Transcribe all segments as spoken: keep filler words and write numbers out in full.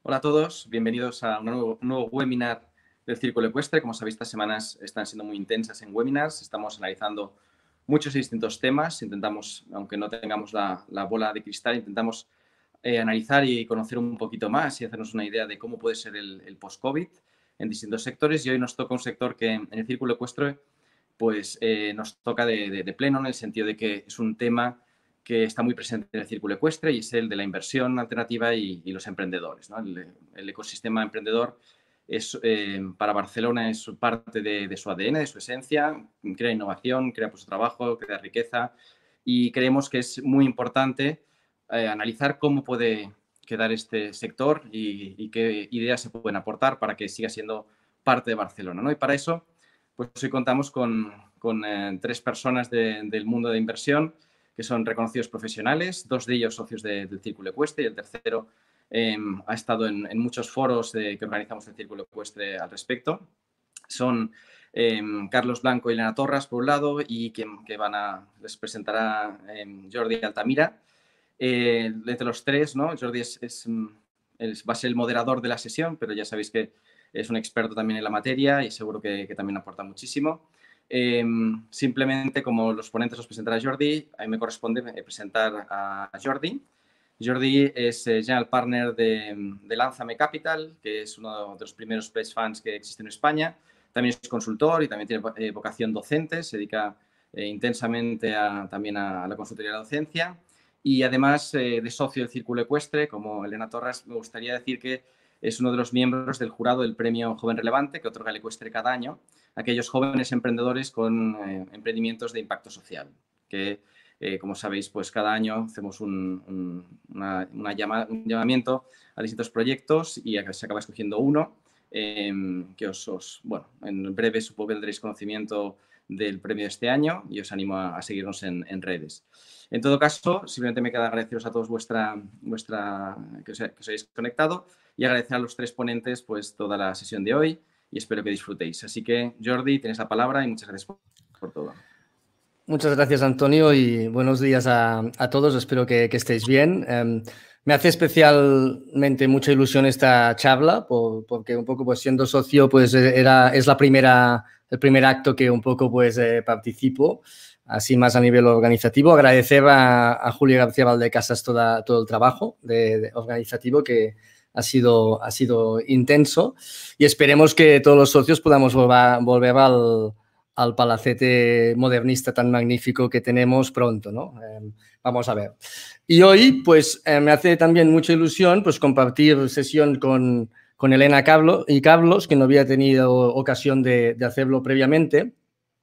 Hola a todos, bienvenidos a un nuevo, un nuevo webinar del Círculo Ecuestre. Como sabéis, estas semanas están siendo muy intensas en webinars. Estamos analizando muchos y distintos temas. Intentamos, aunque no tengamos la, la bola de cristal, intentamos eh, analizar y conocer un poquito más y hacernos una idea de cómo puede ser el, el post-COVID en distintos sectores. Y hoy nos toca un sector que en el Círculo Ecuestre pues, eh, nos toca de, de, de pleno, en el sentido de que es un tema que está muy presente en el Círculo Ecuestre y es el de la inversión alternativa y, y los emprendedores, ¿no? El, el, ecosistema emprendedor es, eh, para Barcelona es parte de, de su A D N, de su esencia, crea innovación, crea puesto de trabajo, crea riqueza y creemos que es muy importante eh, analizar cómo puede quedar este sector y, y qué ideas se pueden aportar para que siga siendo parte de Barcelona, ¿no? Y para eso, pues hoy contamos con, con eh, tres personas de, del mundo de inversión que son reconocidos profesionales, dos de ellos socios de, del Círculo Ecuestre y el tercero eh, ha estado en, en muchos foros de, que organizamos el Círculo Ecuestre al respecto. Son eh, Carlos Blanco y Elena Torras, por un lado, y quien que van a, les presentará eh, Jordi Altamira. Eh, entre los tres, ¿no? Jordi es, es, es, va a ser el moderador de la sesión, pero ya sabéis que es un experto también en la materia y seguro que, que también aporta muchísimo. Eh, simplemente, como los ponentes os presentará Jordi, a mí me corresponde presentar a Jordi. Jordi es eh, General Partner de, de Lánzame Capital, que es uno de los primeros pledge funds que existe en España. También es consultor y también tiene eh, vocación docente, se dedica eh, intensamente a, también a, a la consultoría de la docencia. Y además eh, de socio del Círculo Ecuestre, como Elena Torras, me gustaría decir que es uno de los miembros del jurado del Premio Joven Relevante que otorga el Ecuestre cada año a aquellos jóvenes emprendedores con eh, emprendimientos de impacto social, que, eh, como sabéis, pues cada año hacemos un, un, una, una llama, un llamamiento a distintos proyectos y se acaba escogiendo uno eh, que os, os, bueno, en breve supongo que tendréis conocimiento del premio de este año y os animo a, a seguirnos en, en redes. En todo caso, simplemente me queda agradeceros a todos vuestra, vuestra que, os, que os hayáis conectado y agradecer a los tres ponentes pues toda la sesión de hoy y espero que disfrutéis. Así que, Jordi, tienes la palabra y muchas gracias por, por todo. Muchas gracias, Antonio, y buenos días a, a todos. Espero que, que estéis bien. Um, me hace especialmente mucha ilusión esta charla por, porque un poco, pues siendo socio, pues era, es la primera, el primer acto que un poco pues eh, participo, así más a nivel organizativo. Agradecer a, a Julio García Valdecasas toda, todo el trabajo de, de organizativo que ha sido, ha sido intenso y esperemos que todos los socios podamos volver, volver al al palacete modernista tan magnífico que tenemos pronto, ¿no? Eh, vamos a ver. Y hoy, pues, eh, me hace también mucha ilusión, pues, compartir sesión con, con Elena Carlos, y Carlos, que no había tenido ocasión de, de hacerlo previamente.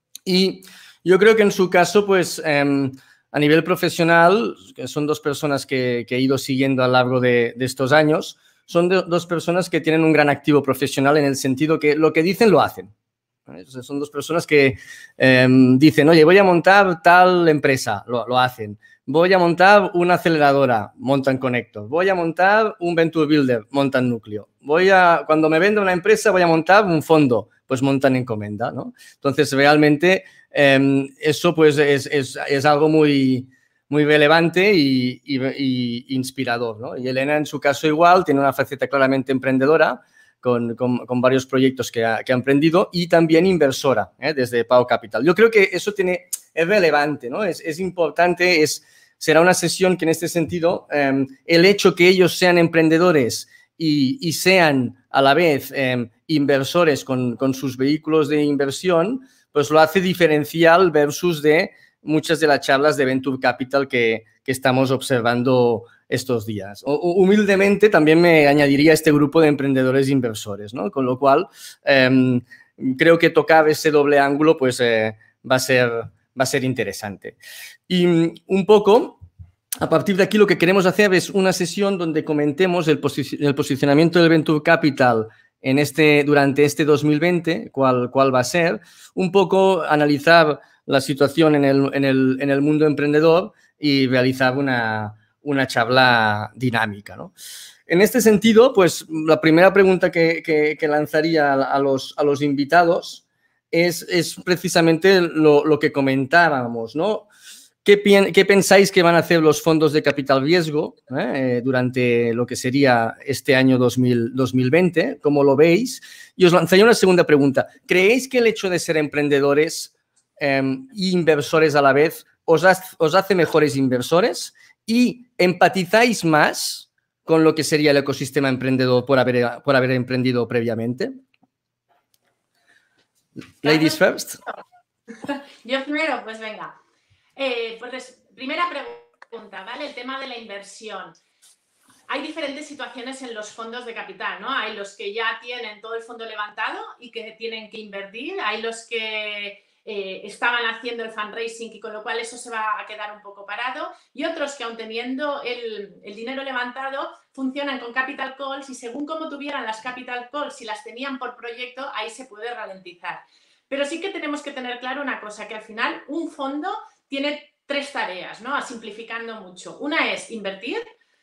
Y yo creo que en su caso, pues, eh, a nivel profesional, que son dos personas que, que he ido siguiendo a lo largo de, de estos años, son de, dos personas que tienen un gran activo profesional en el sentido que lo que dicen lo hacen. Entonces, son dos personas que eh, dicen, oye, voy a montar tal empresa, lo, lo hacen. Voy a montar una aceleradora, montan Connector. Voy a montar un Venture Builder, montan Núcleo. Voy a, cuando me venda una empresa, voy a montar un fondo, pues montan Encomenda, ¿no? Entonces, realmente, eh, eso pues es, es, es algo muy, muy relevante y, y, y inspirador, ¿no? Y Elena, en su caso, igual, tiene una faceta claramente emprendedora, Con, con, con varios proyectos que ha, que ha emprendido y también inversora ¿eh? Desde Pau Capital. Yo creo que eso tiene, es relevante, ¿no? Es, es importante, es, será una sesión que en este sentido eh, el hecho que ellos sean emprendedores y, y sean a la vez eh, inversores con, con sus vehículos de inversión, pues lo hace diferencial versus de muchas de las charlas de Venture Capital que, que estamos observando estos días. O, humildemente también me añadiría a este grupo de emprendedores inversores, ¿no? Con lo cual, eh, creo que tocar ese doble ángulo pues, eh, va, a ser, va a ser interesante. Y un poco, a partir de aquí lo que queremos hacer es una sesión donde comentemos el, posi el posicionamiento del Venture Capital en este, durante este dos mil veinte, cuál, cuál va a ser, un poco analizar la situación en el, en el, en el mundo emprendedor y realizar una, una charla dinámica, ¿no? En este sentido, pues la primera pregunta que, que, que lanzaría a los, a los invitados es, es precisamente lo, lo que comentábamos, ¿no? ¿Qué, ¿Qué pensáis que van a hacer los fondos de capital riesgo eh, durante lo que sería este año dos mil, dos mil veinte? ¿Cómo lo veis? Y os lanzaría una segunda pregunta. ¿Creéis que el hecho de ser emprendedores eh, e inversores a la vez os, ha, os hace mejores inversores? ¿Y empatizáis más con lo que sería el ecosistema emprendedor por haber, por haber emprendido previamente? Ladies first. Yo primero, pues venga. Eh, pues primera pregunta, ¿vale? El tema de la inversión. Hay diferentes situaciones en los fondos de capital, ¿no? Hay los que ya tienen todo el fondo levantado y que tienen que invertir. Hay los que eh, estaban haciendo el fundraising y con lo cual eso se va a quedar un poco parado. Y otros que aun teniendo el, el dinero levantado funcionan con capital calls y según cómo tuvieran las capital calls, si las tenían por proyecto, ahí se puede ralentizar. Pero sí que tenemos que tener claro una cosa, que al final un fondo tiene tres tareas, ¿no? Simplificando mucho. Una es invertir,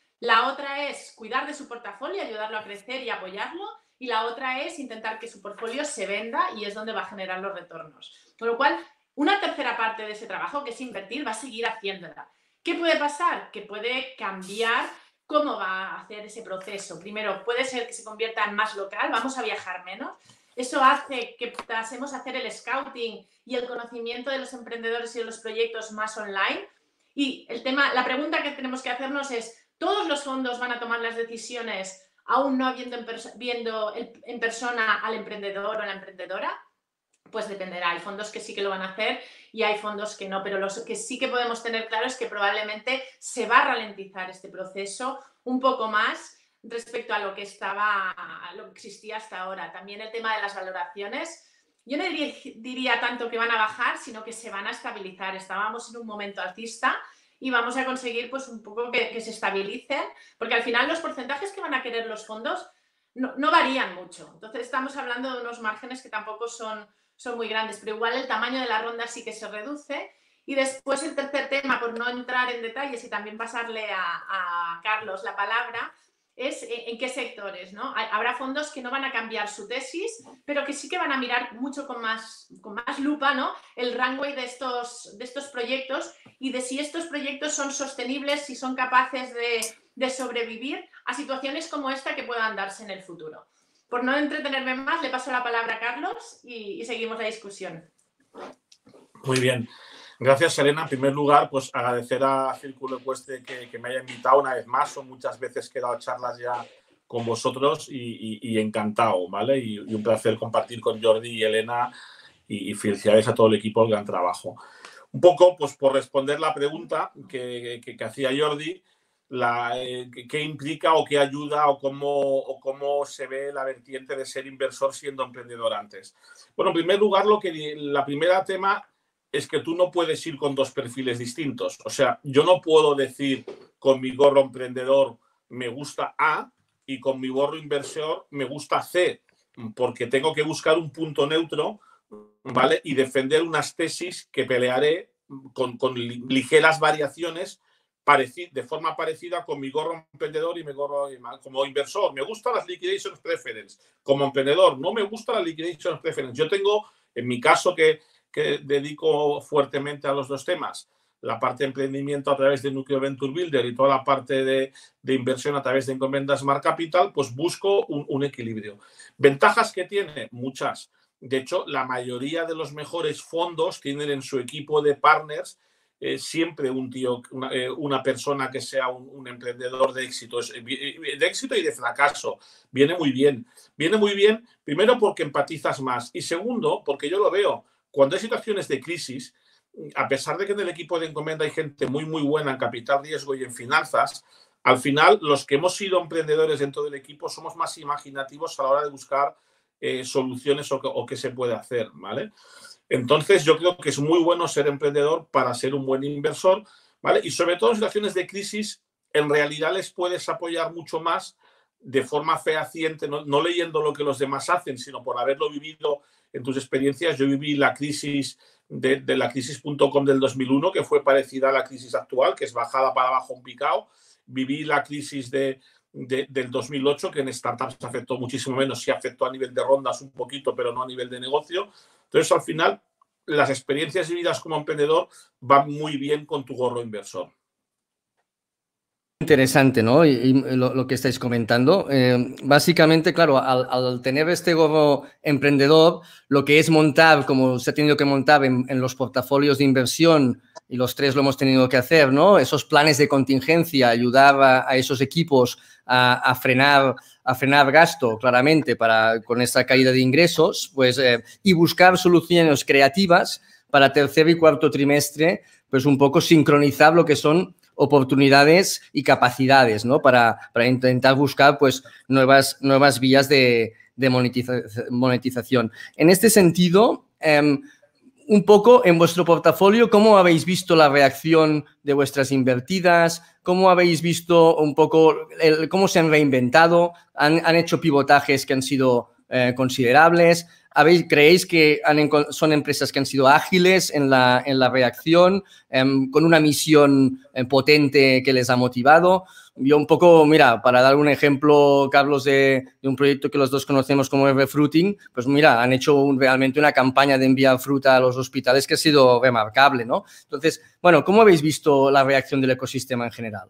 la otra es cuidar de su portafolio, ayudarlo a crecer y apoyarlo, y la otra es intentar que su portfolio se venda y es donde va a generar los retornos. Con lo cual, una tercera parte de ese trabajo, que es invertir, va a seguir haciéndola. ¿Qué puede pasar? Que puede cambiar cómo va a hacer ese proceso. Primero, puede ser que se convierta en más local, vamos a viajar menos. Eso hace que pasemos a hacer el scouting y el conocimiento de los emprendedores y de los proyectos más online. Y el tema, la pregunta que tenemos que hacernos es, ¿todos los fondos van a tomar las decisiones aún no viendo en, viendo en persona al emprendedor o a la emprendedora? Pues dependerá. Hay fondos que sí que lo van a hacer y hay fondos que no, pero lo que sí que podemos tener claro es que probablemente se va a ralentizar este proceso un poco más respecto a lo que estaba, a lo que existía hasta ahora. También el tema de las valoraciones, yo no diría, diría tanto que van a bajar, sino que se van a estabilizar. Estábamos en un momento alcista y vamos a conseguir pues un poco que, que se estabilicen, porque al final los porcentajes que van a querer los fondos no, no varían mucho. Entonces estamos hablando de unos márgenes que tampoco son, son muy grandes, pero igual el tamaño de la ronda sí que se reduce. Y después el tercer tema, por no entrar en detalles y también pasarle a, a Carlos la palabra, es en qué sectores, ¿no? Habrá fondos que no van a cambiar su tesis, pero que sí que van a mirar mucho con más, con más lupa, ¿no? El runway de estos, de estos proyectos y de si estos proyectos son sostenibles, si son capaces de, de sobrevivir a situaciones como esta que puedan darse en el futuro. Por no entretenerme más, le paso la palabra a Carlos y, y seguimos la discusión. Muy bien. Gracias, Elena. En primer lugar, pues agradecer a Círculo Ecuestre que, que me haya invitado una vez más. Son muchas veces que he dado charlas ya con vosotros y, y, y encantado, ¿vale? Y, y un placer compartir con Jordi y Elena y, y felicidades a todo el equipo el gran trabajo. Un poco, pues por responder la pregunta que, que, que hacía Jordi, la, eh, qué implica o qué ayuda o cómo, o cómo se ve la vertiente de ser inversor siendo emprendedor antes. Bueno, en primer lugar, lo que, la primera tema es que tú no puedes ir con dos perfiles distintos. O sea, yo no puedo decir con mi gorro emprendedor me gusta A y con mi gorro inversor me gusta C, porque tengo que buscar un punto neutro, ¿vale? Y defender unas tesis que pelearé con, con ligeras variaciones de forma parecida con mi gorro emprendedor y mi gorro como inversor. Me gustan las liquidation preference. Como emprendedor, no me gustan las liquidation preference. Yo tengo, en mi caso, que que dedico fuertemente a los dos temas, la parte de emprendimiento a través de Núcleo Venture Builder y toda la parte de, de inversión a través de encomiendas Smart Capital, pues busco un, un equilibrio. ¿Ventajas que tiene? Muchas. De hecho, la mayoría de los mejores fondos tienen en su equipo de partners eh, siempre un tío, una, eh, una persona que sea un, un emprendedor de éxito, de éxito y de fracaso. Viene muy bien. Viene muy bien, primero porque empatizas más y segundo, porque yo lo veo, cuando hay situaciones de crisis, a pesar de que en el equipo de encomienda hay gente muy, muy buena en capital riesgo y en finanzas, al final los que hemos sido emprendedores dentro del equipo somos más imaginativos a la hora de buscar eh, soluciones o, o qué se puede hacer, ¿vale? Entonces yo creo que es muy bueno ser emprendedor para ser un buen inversor, ¿vale? Y sobre todo en situaciones de crisis, en realidad les puedes apoyar mucho más de forma fehaciente, no, no leyendo lo que los demás hacen, sino por haberlo vivido en tus experiencias. Yo viví la crisis de, de la crisis punto com del dos mil uno, que fue parecida a la crisis actual, que es bajada para abajo un picado. Viví la crisis de, de, del dos mil ocho, que en startups afectó muchísimo menos, sí afectó a nivel de rondas un poquito, pero no a nivel de negocio. Entonces, al final, las experiencias vividas como emprendedor van muy bien con tu gorro inversor. Interesante, ¿no? Y, y lo, lo que estáis comentando. Eh, básicamente, claro, al, al tener este gorro emprendedor, lo que es montar, como se ha tenido que montar en, en los portafolios de inversión, y los tres lo hemos tenido que hacer, ¿no? Esos planes de contingencia, ayudar a, a esos equipos a, a frenar a frenar gasto, claramente, para, con esta caída de ingresos, pues, eh, y buscar soluciones creativas para tercer y cuarto trimestre, pues un poco sincronizar lo que son oportunidades y capacidades, ¿no? Para, para intentar buscar, pues, nuevas, nuevas vías de, de monetiza, monetización. En este sentido, eh, un poco en vuestro portafolio, ¿cómo habéis visto la reacción de vuestras invertidas? ¿Cómo habéis visto un poco el, cómo se han reinventado? ¿Han, han hecho pivotajes que han sido eh, considerables? ¿Habéis, ¿Creéis que han, son empresas que han sido ágiles en la, en la reacción, eh, con una misión eh, potente que les ha motivado? Yo un poco, mira, para dar un ejemplo, Carlos, de, de un proyecto que los dos conocemos como Refruiting, pues mira, han hecho un, realmente una campaña de enviar fruta a los hospitales que ha sido remarcable, ¿no? Entonces, bueno, ¿cómo habéis visto la reacción del ecosistema en general?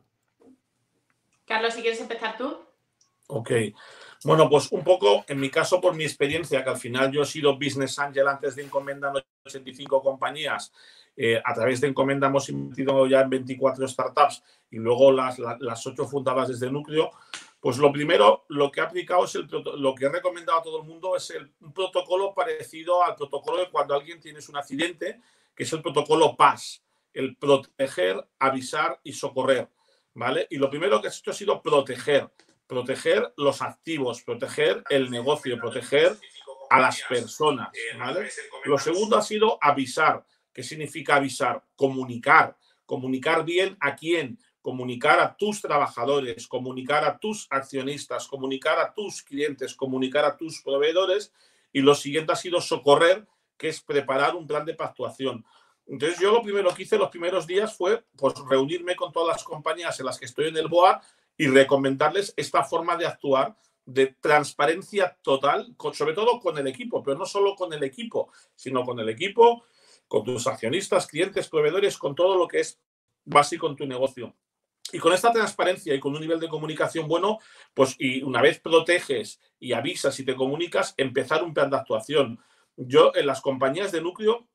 Carlos, si quieres empezar tú. Ok. Bueno, pues un poco, en mi caso, por mi experiencia, que al final yo he sido Business Angel antes de Encomenda en ochenta y cinco compañías, eh, a través de Encomenda hemos invertido ya en veinticuatro startups y luego las, las, las ocho fundadas desde Núcleo, pues lo primero, lo que he aplicado es el, lo que he recomendado a todo el mundo es el, un protocolo parecido al protocolo de cuando alguien tiene un accidente, que es el protocolo P A S, el proteger, avisar y socorrer, ¿vale? Y lo primero que he hecho ha sido proteger. Proteger los activos, proteger el negocio, proteger a las personas, ¿vale? Lo segundo ha sido avisar. ¿Qué significa avisar? Comunicar. Comunicar bien a quién. Comunicar a tus trabajadores, comunicar a tus accionistas, comunicar a tus clientes, comunicar a tus proveedores. Y lo siguiente ha sido socorrer, que es preparar un plan de actuación. Entonces, yo lo primero que hice los primeros días fue pues, reunirme con todas las compañías en las que estoy en el B O A y recomendarles esta forma de actuar de transparencia total, con, sobre todo con el equipo, pero no solo con el equipo, sino con el equipo, con tus accionistas, clientes, proveedores, con todo lo que es básico en tu negocio. Y con esta transparencia y con un nivel de comunicación bueno, pues y una vez proteges y avisas y te comunicas, empezar un plan de actuación. Yo en las compañías de Núcleo,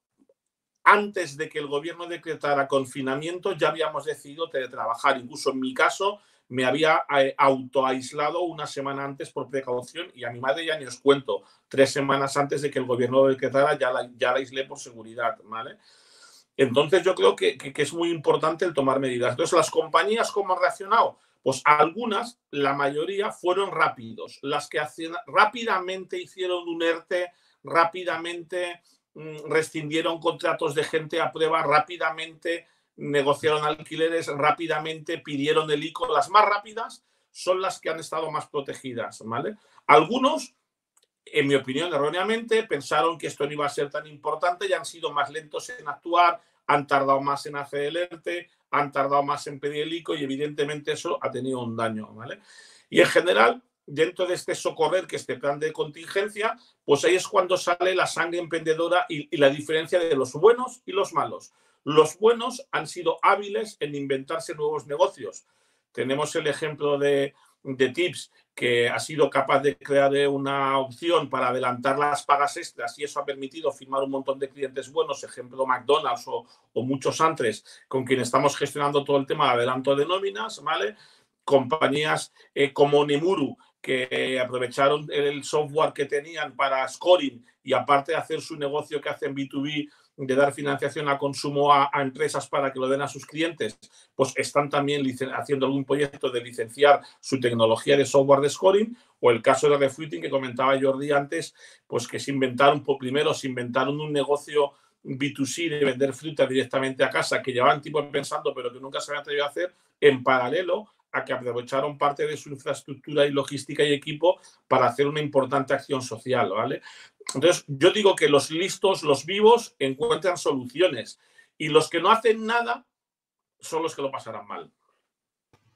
antes de que el gobierno decretara confinamiento, ya habíamos decidido teletrabajar. Incluso en mi caso, me había autoaislado una semana antes por precaución y a mi madre ya ni os cuento, tres semanas antes de que el gobierno lo decretara ya la, ya la aislé por seguridad, ¿vale? Entonces yo creo que, que, que es muy importante el tomar medidas. Entonces, ¿las compañías cómo han reaccionado? Pues algunas, la mayoría, fueron rápidos. Las que hacían, rápidamente hicieron un ERTE, rápidamente mmm, rescindieron contratos de gente a prueba, rápidamente negociaron alquileres, rápidamente pidieron el I C O. Las más rápidas son las que han estado más protegidas, ¿vale? Algunos, en mi opinión, erróneamente, pensaron que esto no iba a ser tan importante y han sido más lentos en actuar, han tardado más en hacer el ERTE, han tardado más en pedir el I C O y evidentemente eso ha tenido un daño, ¿vale? Y en general, dentro de este socorrer, que este plan de contingencia, pues ahí es cuando sale la sangre emprendedora y, y la diferencia de los buenos y los malos. Los buenos han sido hábiles en inventarse nuevos negocios. Tenemos el ejemplo de, de Tips, que ha sido capaz de crear una opción para adelantar las pagas extras y eso ha permitido firmar un montón de clientes buenos, ejemplo McDonald's o, o muchos antes, con quien estamos gestionando todo el tema de adelanto de nóminas, ¿vale? Compañías eh, como Nemuru, que eh, aprovecharon el software que tenían para scoring y aparte de hacer su negocio que hacen B dos B, de dar financiación a consumo a, a empresas para que lo den a sus clientes, pues están también haciendo algún proyecto de licenciar su tecnología de software de scoring, o el caso de Refruiting que comentaba Jordi antes, pues que se inventaron, por primero se inventaron un negocio B dos C de vender fruta directamente a casa, que llevaban tiempo pensando pero que nunca se habían atrevido a hacer, en paralelo a que aprovecharon parte de su infraestructura y logística y equipo para hacer una importante acción social, ¿vale? Entonces, yo digo que los listos, los vivos, encuentran soluciones y los que no hacen nada son los que lo pasarán mal.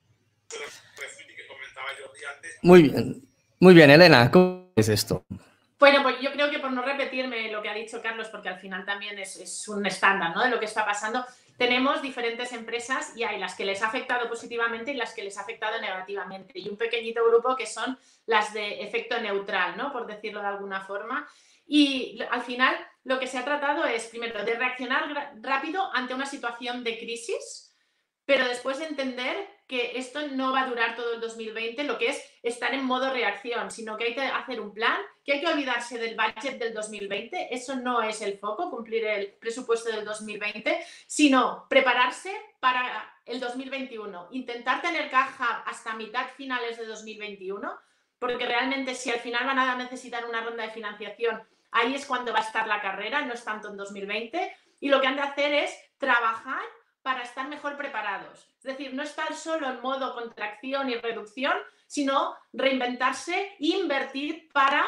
Muy bien, muy bien, Elena, ¿cómo es esto? Bueno, pues yo creo que por no repetirme lo que ha dicho Carlos, porque al final también es, es un estándar, ¿no?, de lo que está pasando, tenemos diferentes empresas y hay las que les ha afectado positivamente y las que les ha afectado negativamente. Y un pequeñito grupo que son las de efecto neutral, ¿no?, por decirlo de alguna forma. Y al final lo que se ha tratado es, primero, de reaccionar rápido ante una situación de crisis, pero después de entender que esto no va a durar todo el dos mil veinte, lo que es estar en modo reacción, sino que hay que hacer un plan, que hay que olvidarse del budget del dos mil veinte, eso no es el foco, cumplir el presupuesto del dos mil veinte, sino prepararse para el dos mil veintiuno, intentar tener caja hasta mitad finales de dos mil veintiuno, porque realmente si al final van a necesitar una ronda de financiación, ahí es cuando va a estar la carrera, no es tanto en dos mil veinte, y lo que han de hacer es trabajar para estar mejor preparados. Es decir, no estar solo en modo contracción y reducción, sino reinventarse e invertir para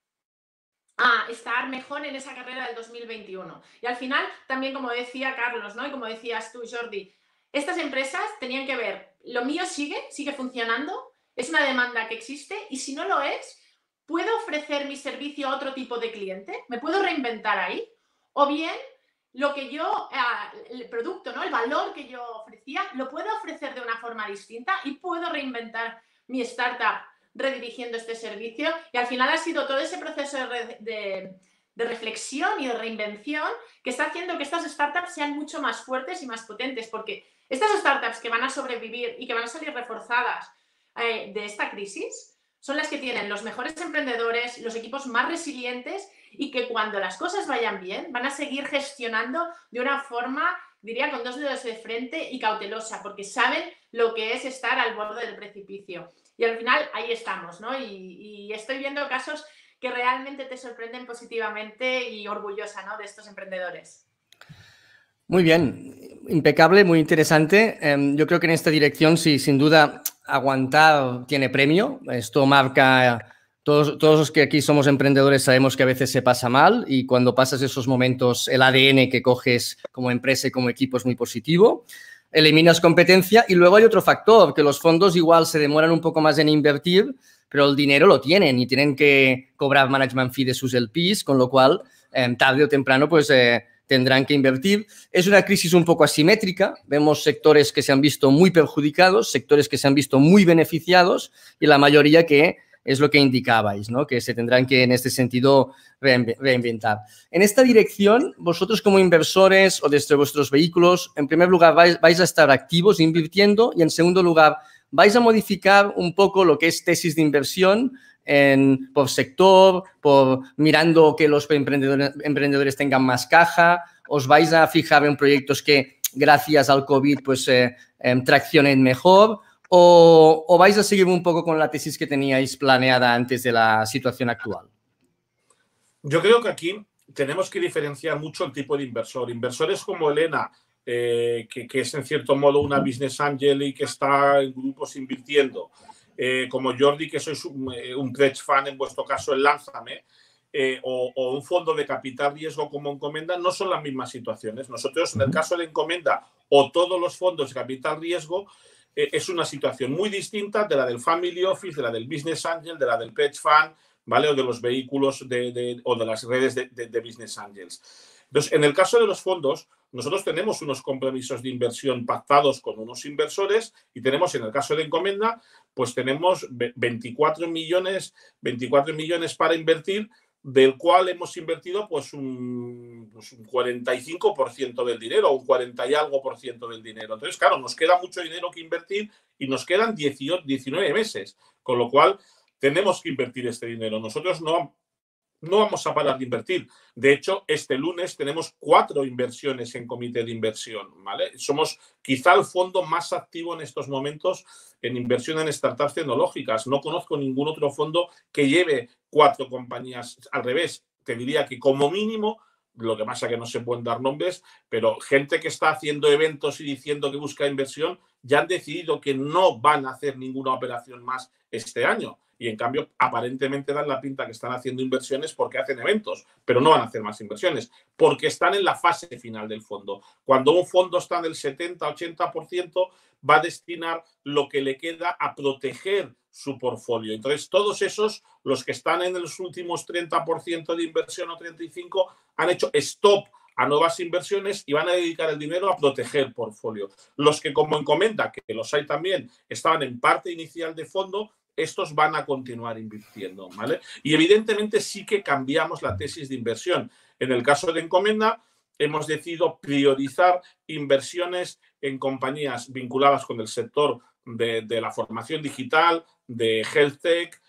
ah, estar mejor en esa carrera del dos mil veintiuno. Y al final, también como decía Carlos, ¿no?, y como decías tú, Jordi, estas empresas tenían que ver, lo mío sigue, sigue funcionando, es una demanda que existe y si no lo es, ¿puedo ofrecer mi servicio a otro tipo de cliente? ¿Me puedo reinventar ahí? O bien, lo que yo, el producto, ¿no?, el valor que yo ofrecía, lo puedo ofrecer de una forma distinta y puedo reinventar mi startup redirigiendo este servicio. Y al final ha sido todo ese proceso de, de, de reflexión y de reinvención que está haciendo que estas startups sean mucho más fuertes y más potentes, porque estas startups que van a sobrevivir y que van a salir reforzadas eh, de esta crisis son las que tienen los mejores emprendedores, los equipos más resilientes y que cuando las cosas vayan bien van a seguir gestionando de una forma, diría, con dos dedos de frente y cautelosa, porque saben lo que es estar al borde del precipicio. Y al final ahí estamos, ¿no? Y, y estoy viendo casos que realmente te sorprenden positivamente y orgullosa, ¿no?, de estos emprendedores. Muy bien, impecable, muy interesante. Eh, yo creo que en esta dirección, sí, sin duda, aguantar tiene premio. Esto marca, todos, todos los que aquí somos emprendedores sabemos que a veces se pasa mal y cuando pasas esos momentos, el A D N que coges como empresa y como equipo es muy positivo. Eliminas competencia y luego hay otro factor, que los fondos igual se demoran un poco más en invertir, pero el dinero lo tienen y tienen que cobrar management fee de sus L Ps, con lo cual, eh, tarde o temprano, pues eh, tendrán que invertir. Es una crisis un poco asimétrica. Vemos sectores que se han visto muy perjudicados, sectores que se han visto muy beneficiados y la mayoría que es lo que indicabais, ¿no?, que se tendrán que, en este sentido, reinventar. En esta dirección, vosotros como inversores o desde vuestros vehículos, en primer lugar, vais, vais a estar activos invirtiendo y, en segundo lugar, vais a modificar un poco lo que es tesis de inversión en, por sector, por mirando que los emprendedores, emprendedores tengan más caja, os vais a fijar en proyectos que, gracias al COVID, pues eh, eh, traccionen mejor. O, ¿O vais a seguir un poco con la tesis que teníais planeada antes de la situación actual? Yo creo que aquí tenemos que diferenciar mucho el tipo de inversor. Inversores como Elena, eh, que, que es en cierto modo una business angel y que está en grupos invirtiendo, eh, como Jordi, que sois un, un pledge fund, en vuestro caso el Lánzame, eh, o, o un fondo de capital riesgo como Encomenda, no son las mismas situaciones. Nosotros, en el caso de Encomenda o todos los fondos de capital riesgo, es una situación muy distinta de la del Family Office, de la del Business Angel, de la del Pledge Fund, ¿vale?, o de los vehículos de, de, o de las redes de, de, de Business Angels. Entonces, en el caso de los fondos, nosotros tenemos unos compromisos de inversión pactados con unos inversores y tenemos, en el caso de Encomenda, pues tenemos veinticuatro millones, veinticuatro millones para invertir, del cual hemos invertido pues un, pues un cuarenta y cinco por ciento del dinero, un cuarenta y algo por ciento del dinero. Entonces, claro, nos queda mucho dinero que invertir y nos quedan dieciocho, diecinueve meses, con lo cual tenemos que invertir este dinero. Nosotros no, no vamos a parar de invertir. De hecho, este lunes tenemos cuatro inversiones en comité de inversión, ¿vale? Somos quizá el fondo más activo en estos momentos en inversión en startups tecnológicas. No conozco ningún otro fondo que lleve cuatro compañías. Al revés, te diría que como mínimo, lo que pasa es que no se pueden dar nombres, pero gente que está haciendo eventos y diciendo que busca inversión ya han decidido que no van a hacer ninguna operación más este año. y en cambio aparentemente dan la pinta que están haciendo inversiones porque hacen eventos, pero no van a hacer más inversiones, porque están en la fase final del fondo. Cuando un fondo está en el setenta ochenta por ciento, va a destinar lo que le queda a proteger su portfolio. Entonces, todos esos, los que están en los últimos treinta por ciento de inversión o treinta y cinco por ciento, han hecho stop a nuevas inversiones y van a dedicar el dinero a proteger el portfolio. Los que, como Encomenda, que los hay también, estaban en parte inicial de fondo, estos van a continuar invirtiendo, ¿vale? Y evidentemente sí que cambiamos la tesis de inversión. En el caso de Encomenda, hemos decidido priorizar inversiones en compañías vinculadas con el sector de, de la formación digital, de health tech,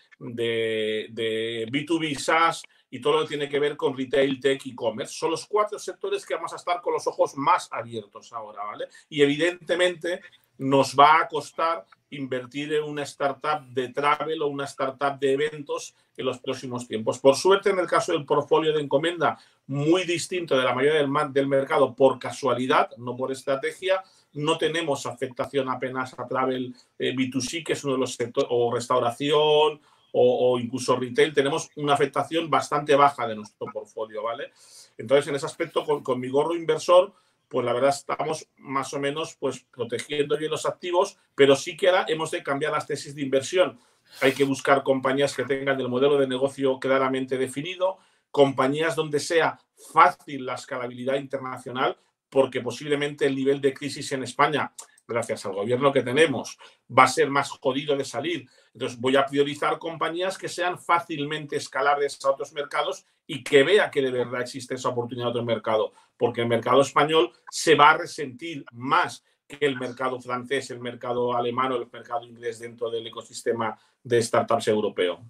de, de B dos B SaaS y todo lo que tiene que ver con retail, tech, e-commerce. Son los cuatro sectores que vamos a estar con los ojos más abiertos ahora, ¿vale? Y evidentemente nos va a costar invertir en una startup de travel o una startup de eventos en los próximos tiempos. Por suerte, en el caso del portfolio de Encomenda, muy distinto de la mayoría del, del mercado por casualidad, no por estrategia, no tenemos afectación apenas a travel eh, B dos C, que es uno de los sectores, o restauración, o, o incluso retail, tenemos una afectación bastante baja de nuestro portfolio, ¿vale? Entonces, en ese aspecto, con, con mi gorro inversor, pues la verdad estamos más o menos pues protegiendo bien los activos, pero sí que ahora hemos de cambiar las tesis de inversión. Hay que buscar compañías que tengan el modelo de negocio claramente definido, compañías donde sea fácil la escalabilidad internacional, porque posiblemente el nivel de crisis en España, gracias al gobierno que tenemos, va a ser más jodido de salir. Entonces voy a priorizar compañías que sean fácilmente escalables a otros mercados y que vea que de verdad existe esa oportunidad en otro mercado, porque el mercado español se va a resentir más que el mercado francés, el mercado alemán o el mercado inglés dentro del ecosistema de startups europeo.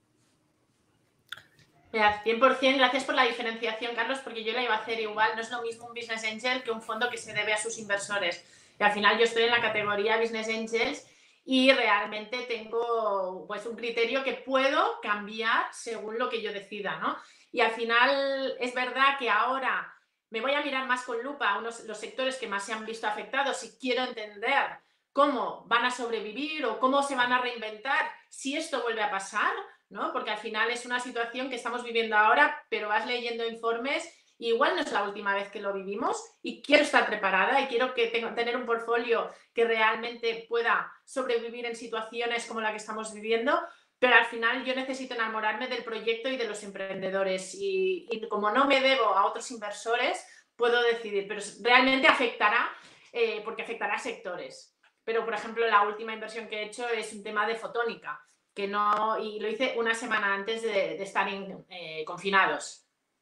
cien por cien, gracias por la diferenciación, Carlos, porque yo la iba a hacer igual. No es lo mismo un Business Angel que un fondo que se debe a sus inversores. Y al final yo estoy en la categoría Business Angels y realmente tengo pues un criterio que puedo cambiar según lo que yo decida, ¿no? Y al final es verdad que ahora me voy a mirar más con lupa a unos, los sectores que más se han visto afectados y quiero entender cómo van a sobrevivir o cómo se van a reinventar si esto vuelve a pasar, ¿no? Porque al final es una situación que estamos viviendo ahora, pero vas leyendo informes y igual no es la última vez que lo vivimos y quiero estar preparada y quiero que tengo, tener un portfolio que realmente pueda sobrevivir en situaciones como la que estamos viviendo, pero al final yo necesito enamorarme del proyecto y de los emprendedores y, y como no me debo a otros inversores, puedo decidir, pero realmente afectará, eh, porque afectará a sectores. Pero, por ejemplo, la última inversión que he hecho es un tema de fotónica, que no, y lo hice una semana antes de, de estar en, eh, confinados.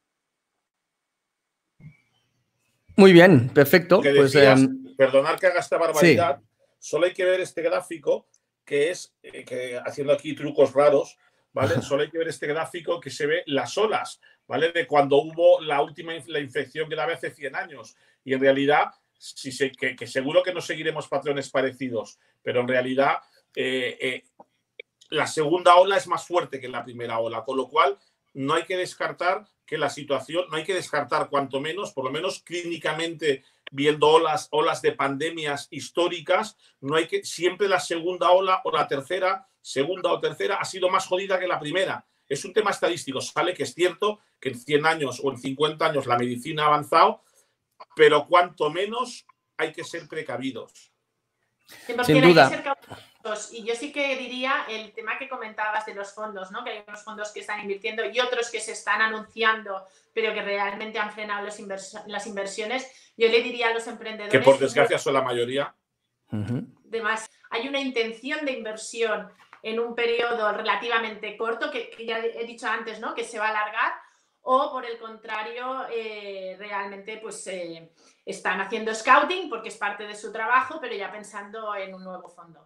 Muy bien, perfecto. Que pues, decías, eh, perdonar que haga esta barbaridad, sí. Solo hay que ver este gráfico, que es, eh, que haciendo aquí trucos raros, ¿vale? Solo hay que ver este gráfico que se ve las olas, ¿vale? De cuando hubo la última la infección grave hace cien años. Y en realidad, si se, que, que seguro que no seguiremos patrones parecidos, pero en realidad eh, eh, la segunda ola es más fuerte que la primera ola, con lo cual no hay que descartar que la situación, no hay que descartar cuanto menos, por lo menos clínicamente, viendo olas, olas de pandemias históricas, no hay que, siempre la segunda ola o la tercera, segunda o tercera, ha sido más jodida que la primera. Es un tema estadístico, sale que es cierto que en cien años o en cincuenta años la medicina ha avanzado, pero cuanto menos hay que ser precavidos. Sin duda. Hay que ser y yo sí que diría el tema que comentabas de los fondos, ¿no? Que hay unos fondos que están invirtiendo y otros que se están anunciando, pero que realmente han frenado los invers las inversiones. Yo le diría a los emprendedores... Que por desgracia son la mayoría. Además, hay una intención de inversión en un periodo relativamente corto, que, que ya he dicho antes, ¿no? Que se va a alargar, o por el contrario, eh, realmente pues eh, están haciendo scouting porque es parte de su trabajo, pero ya pensando en un nuevo fondo.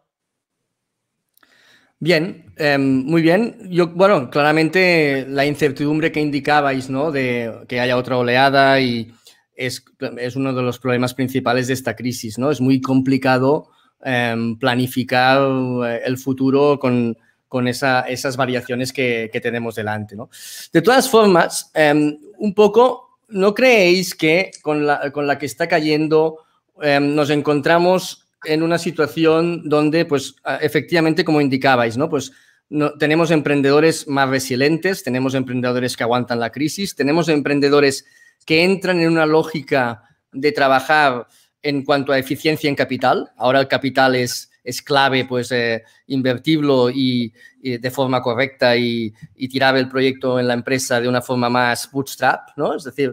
Bien, eh, muy bien. Yo, bueno, claramente la incertidumbre que indicabais, ¿no? De que haya otra oleada y es, es uno de los problemas principales de esta crisis, ¿no? Es muy complicado eh, planificar el futuro con, con esa, esas variaciones que, que tenemos delante, ¿no? De todas formas, eh, un poco, ¿no creéis que con la, con la que está cayendo eh, nos encontramos en una situación donde, pues, efectivamente, como indicabais, ¿no? Pues no, tenemos emprendedores más resilientes, tenemos emprendedores que aguantan la crisis, tenemos emprendedores que entran en una lógica de trabajar en cuanto a eficiencia en capital. Ahora el capital es, es clave, pues eh, invertirlo y, y de forma correcta y, y tirar el proyecto en la empresa de una forma más bootstrap, ¿no? Es decir,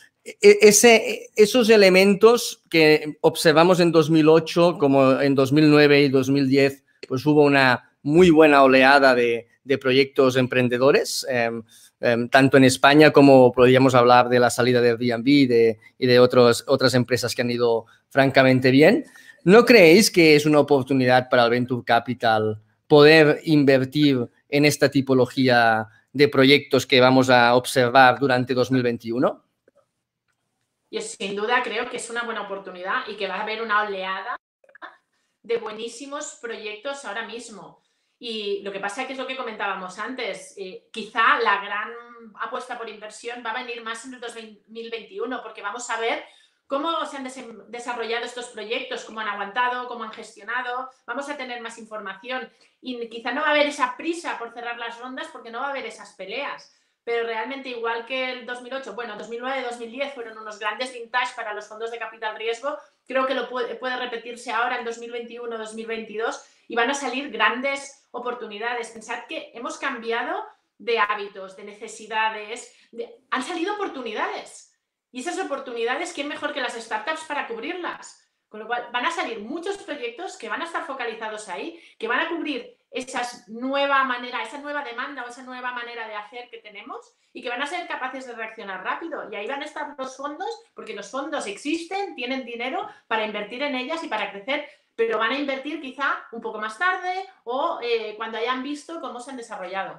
ese, esos elementos que observamos en dos mil ocho, como en dos mil nueve y dos mil diez, pues hubo una muy buena oleada de, de proyectos emprendedores, eh, eh, tanto en España como podríamos hablar de la salida de Airbnb y de, y de otros, otras empresas que han ido francamente bien. ¿No creéis que es una oportunidad para el Venture Capital poder invertir en esta tipología de proyectos que vamos a observar durante dos mil veintiuno? Yo sin duda creo que es una buena oportunidad y que va a haber una oleada de buenísimos proyectos ahora mismo. Y lo que pasa es que es lo que comentábamos antes, eh, quizá la gran apuesta por inversión va a venir más en el dos mil veintiuno, porque vamos a ver cómo se han desarrollado estos proyectos, cómo han aguantado, cómo han gestionado, vamos a tener más información y quizá no va a haber esa prisa por cerrar las rondas porque no va a haber esas peleas. Pero realmente, igual que el dos mil ocho, bueno, dos mil nueve, dos mil diez fueron unos grandes vintage para los fondos de capital riesgo, creo que lo puede, puede repetirse ahora en dos mil veintiuno, dos mil veintidós y van a salir grandes oportunidades. Pensad que hemos cambiado de hábitos, de necesidades, de, han salido oportunidades y esas oportunidades, ¿quién mejor que las startups para cubrirlas? Con lo cual van a salir muchos proyectos que van a estar focalizados ahí, que van a cubrir esa nueva manera, esa nueva demanda o esa nueva manera de hacer que tenemos y que van a ser capaces de reaccionar rápido. Y ahí van a estar los fondos, porque los fondos existen, tienen dinero para invertir en ellas y para crecer, pero van a invertir quizá un poco más tarde o eh, cuando hayan visto cómo se han desarrollado.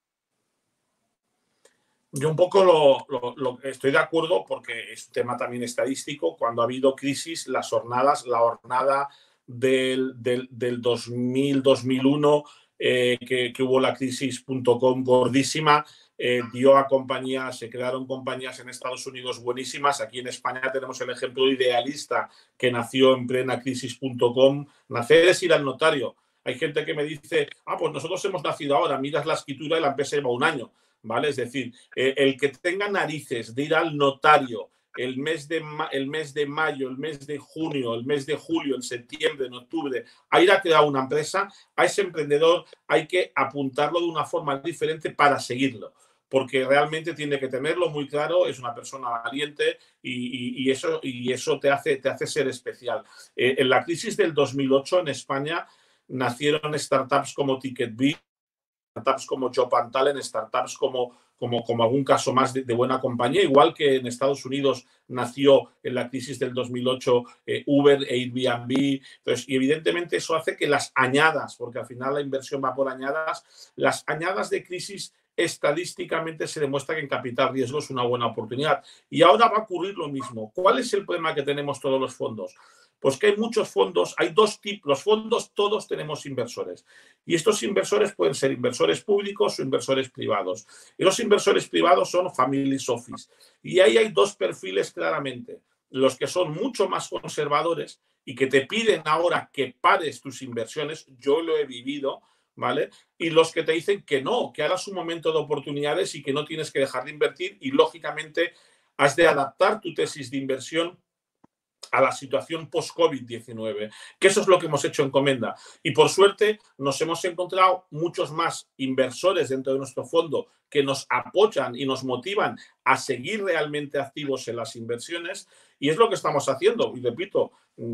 Yo un poco lo, lo, lo estoy de acuerdo porque es un tema también estadístico. Cuando ha habido crisis, las jornadas, la jornada del, del, del dos mil, dos mil uno, eh, que, que hubo la crisis punto com gordísima, eh, dio a compañías, se crearon compañías en Estados Unidos buenísimas. Aquí en España tenemos el ejemplo idealista que nació en plena crisis punto com. Nacer es ir al notario. Hay gente que me dice, ah, pues nosotros hemos nacido ahora, miras la escritura y la empresa lleva un año. ¿Vale? Es decir, eh, el que tenga narices de ir al notario el mes, de el mes de mayo, el mes de junio, el mes de julio, en septiembre, en octubre, a ir a crear una empresa, a ese emprendedor hay que apuntarlo de una forma diferente para seguirlo, porque realmente tiene que tenerlo muy claro, es una persona valiente y, y, y, eso, y eso te hace, te hace ser especial. Eh, en la crisis del dos mil ocho en España nacieron startups como TicketBee, startups como Job and Talent, startups como, como, como algún caso más de, de buena compañía, igual que en Estados Unidos nació en la crisis del dos mil ocho eh, Uber, Airbnb. Entonces, y evidentemente eso hace que las añadas, porque al final la inversión va por añadas, las añadas de crisis estadísticamente se demuestra que en capital riesgo es una buena oportunidad. Y ahora va a ocurrir lo mismo. ¿Cuál es el problema que tenemos todos los fondos? Pues que hay muchos fondos, hay dos tipos, los fondos todos tenemos inversores y estos inversores pueden ser inversores públicos o inversores privados. Y los inversores privados son family office y ahí hay dos perfiles claramente, los que son mucho más conservadores y que te piden ahora que pares tus inversiones, yo lo he vivido, ¿vale? Y los que te dicen que no, que ahora es un momento de oportunidades y que no tienes que dejar de invertir y lógicamente has de adaptar tu tesis de inversión a la situación post-COVID diecinueve, que eso es lo que hemos hecho en Comenda. Y por suerte nos hemos encontrado muchos más inversores dentro de nuestro fondo que nos apoyan y nos motivan a seguir realmente activos en las inversiones y es lo que estamos haciendo. Y repito,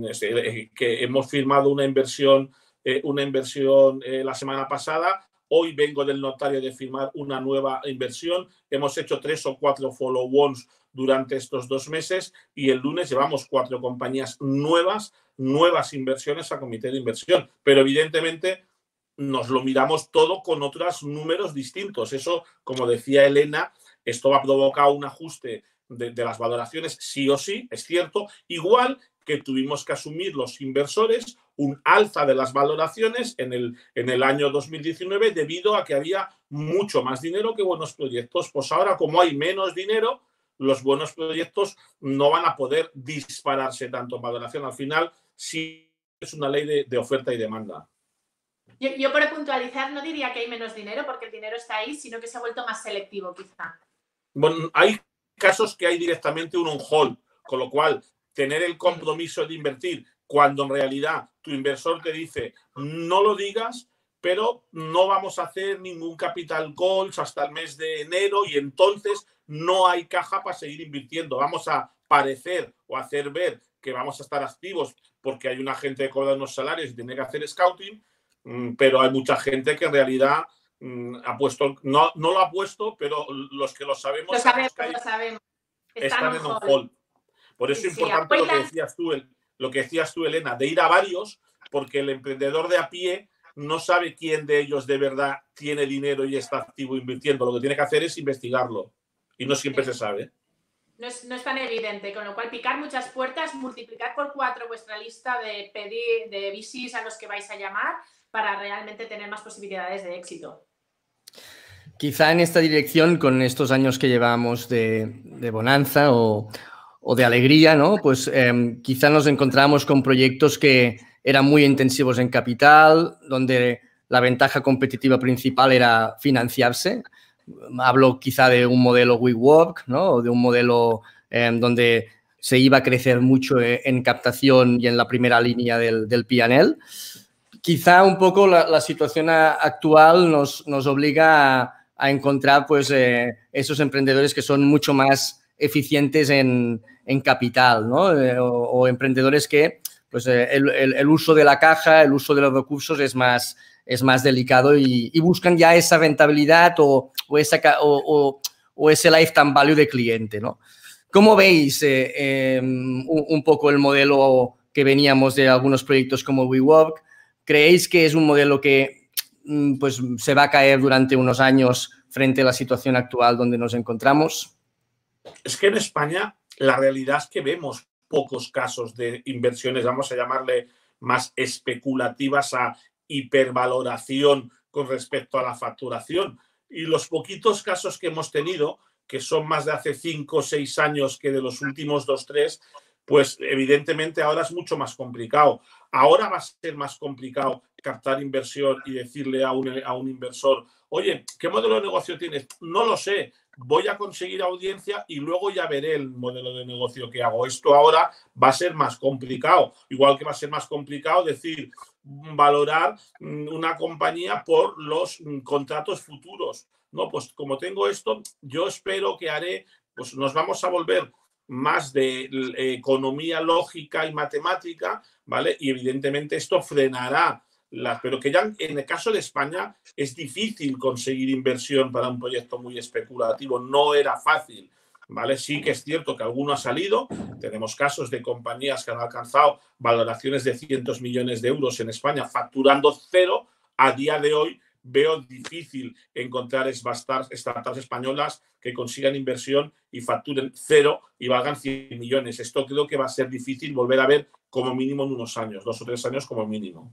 que hemos firmado una inversión, eh, una inversión eh, la semana pasada. Hoy vengo del notario de firmar una nueva inversión. Hemos hecho tres o cuatro follow-ons durante estos dos meses y el lunes llevamos cuatro compañías nuevas, nuevas inversiones a comité de inversión. Pero evidentemente nos lo miramos todo con otros números distintos. Eso, como decía Elena, esto va a provocar un ajuste de, de las valoraciones sí o sí, es cierto, igual que tuvimos que asumir los inversores un alza de las valoraciones en el, en el año dos mil diecinueve debido a que había mucho más dinero que buenos proyectos. Pues ahora, como hay menos dinero, los buenos proyectos no van a poder dispararse tanto en valoración. Al final, sí es una ley de, de oferta y demanda. Yo, yo por puntualizar no diría que hay menos dinero porque el dinero está ahí, sino que se ha vuelto más selectivo quizá. Bueno, hay casos que hay directamente un on-hold, con lo cual tener el compromiso de invertir cuando en realidad tu inversor te dice no lo digas, pero no vamos a hacer ningún capital calls hasta el mes de enero y entonces no hay caja para seguir invirtiendo. Vamos a parecer o hacer ver que vamos a estar activos porque hay una gente que cobra unos salarios y tiene que hacer scouting, pero hay mucha gente que en realidad ha puesto, no, no lo ha puesto, pero los que lo sabemos, lo sabemos, lo sabemos. Están, están en un hold. Por eso es sí, importante sí, lo que decías tú, el, lo que decías tú, Elena, de ir a varios, porque el emprendedor de a pie no sabe quién de ellos de verdad tiene dinero y está activo invirtiendo. Lo que tiene que hacer es investigarlo. Y no siempre sí. se sabe. No es, no es tan evidente, con lo cual picar muchas puertas, multiplicar por cuatro vuestra lista de, pedir, de V Cs a los que vais a llamar para realmente tener más posibilidades de éxito. Quizá en esta dirección, con estos años que llevamos de, de bonanza o, o de alegría, ¿no? Pues eh, quizá nos encontramos con proyectos que eran muy intensivos en capital, donde la ventaja competitiva principal era financiarse. Hablo quizá de un modelo WeWork, ¿no? O de un modelo eh, donde se iba a crecer mucho en captación y en la primera línea del, del P and L. Quizá un poco la, la situación actual nos, nos obliga a, a encontrar pues, eh, esos emprendedores que son mucho más eficientes en, en capital, ¿no? Eh, o, o emprendedores que pues, eh, el, el, el uso de la caja, el uso de los recursos es más, es más delicado y, y buscan ya esa rentabilidad o, o, esa, o, o, o ese lifetime value de cliente, ¿no? ¿Cómo veis eh, eh, un, un poco el modelo que veníamos de algunos proyectos como WeWork? ¿Creéis que es un modelo que pues, se va a caer durante unos años frente a la situación actual donde nos encontramos? Es que en España la realidad es que vemos pocos casos de inversiones, vamos a llamarle más especulativas a hipervaloración con respecto a la facturación. Y los poquitos casos que hemos tenido, que son más de hace cinco o seis años que de los últimos dos, tres, pues evidentemente ahora es mucho más complicado. Ahora va a ser más complicado captar inversión y decirle a un, a un inversor, oye, ¿qué modelo de negocio tienes? No lo sé, voy a conseguir audiencia y luego ya veré el modelo de negocio que hago. Esto ahora va a ser más complicado, igual que va a ser más complicado decir, valorar una compañía por los contratos futuros. No, pues como tengo esto, yo espero que haré, pues nos vamos a volver más de eh, economía lógica y matemática, ¿vale? Y evidentemente esto frenará las, pero que ya en el caso de España es difícil conseguir inversión para un proyecto muy especulativo, no era fácil, ¿vale? Sí que es cierto que alguno ha salido, tenemos casos de compañías que han alcanzado valoraciones de cientos millones de euros en España facturando cero. A día de hoy veo difícil encontrar startups españolas que consigan inversión y facturen cero y valgan cien millones. Esto creo que va a ser difícil volver a ver como mínimo en unos años, dos o tres años como mínimo.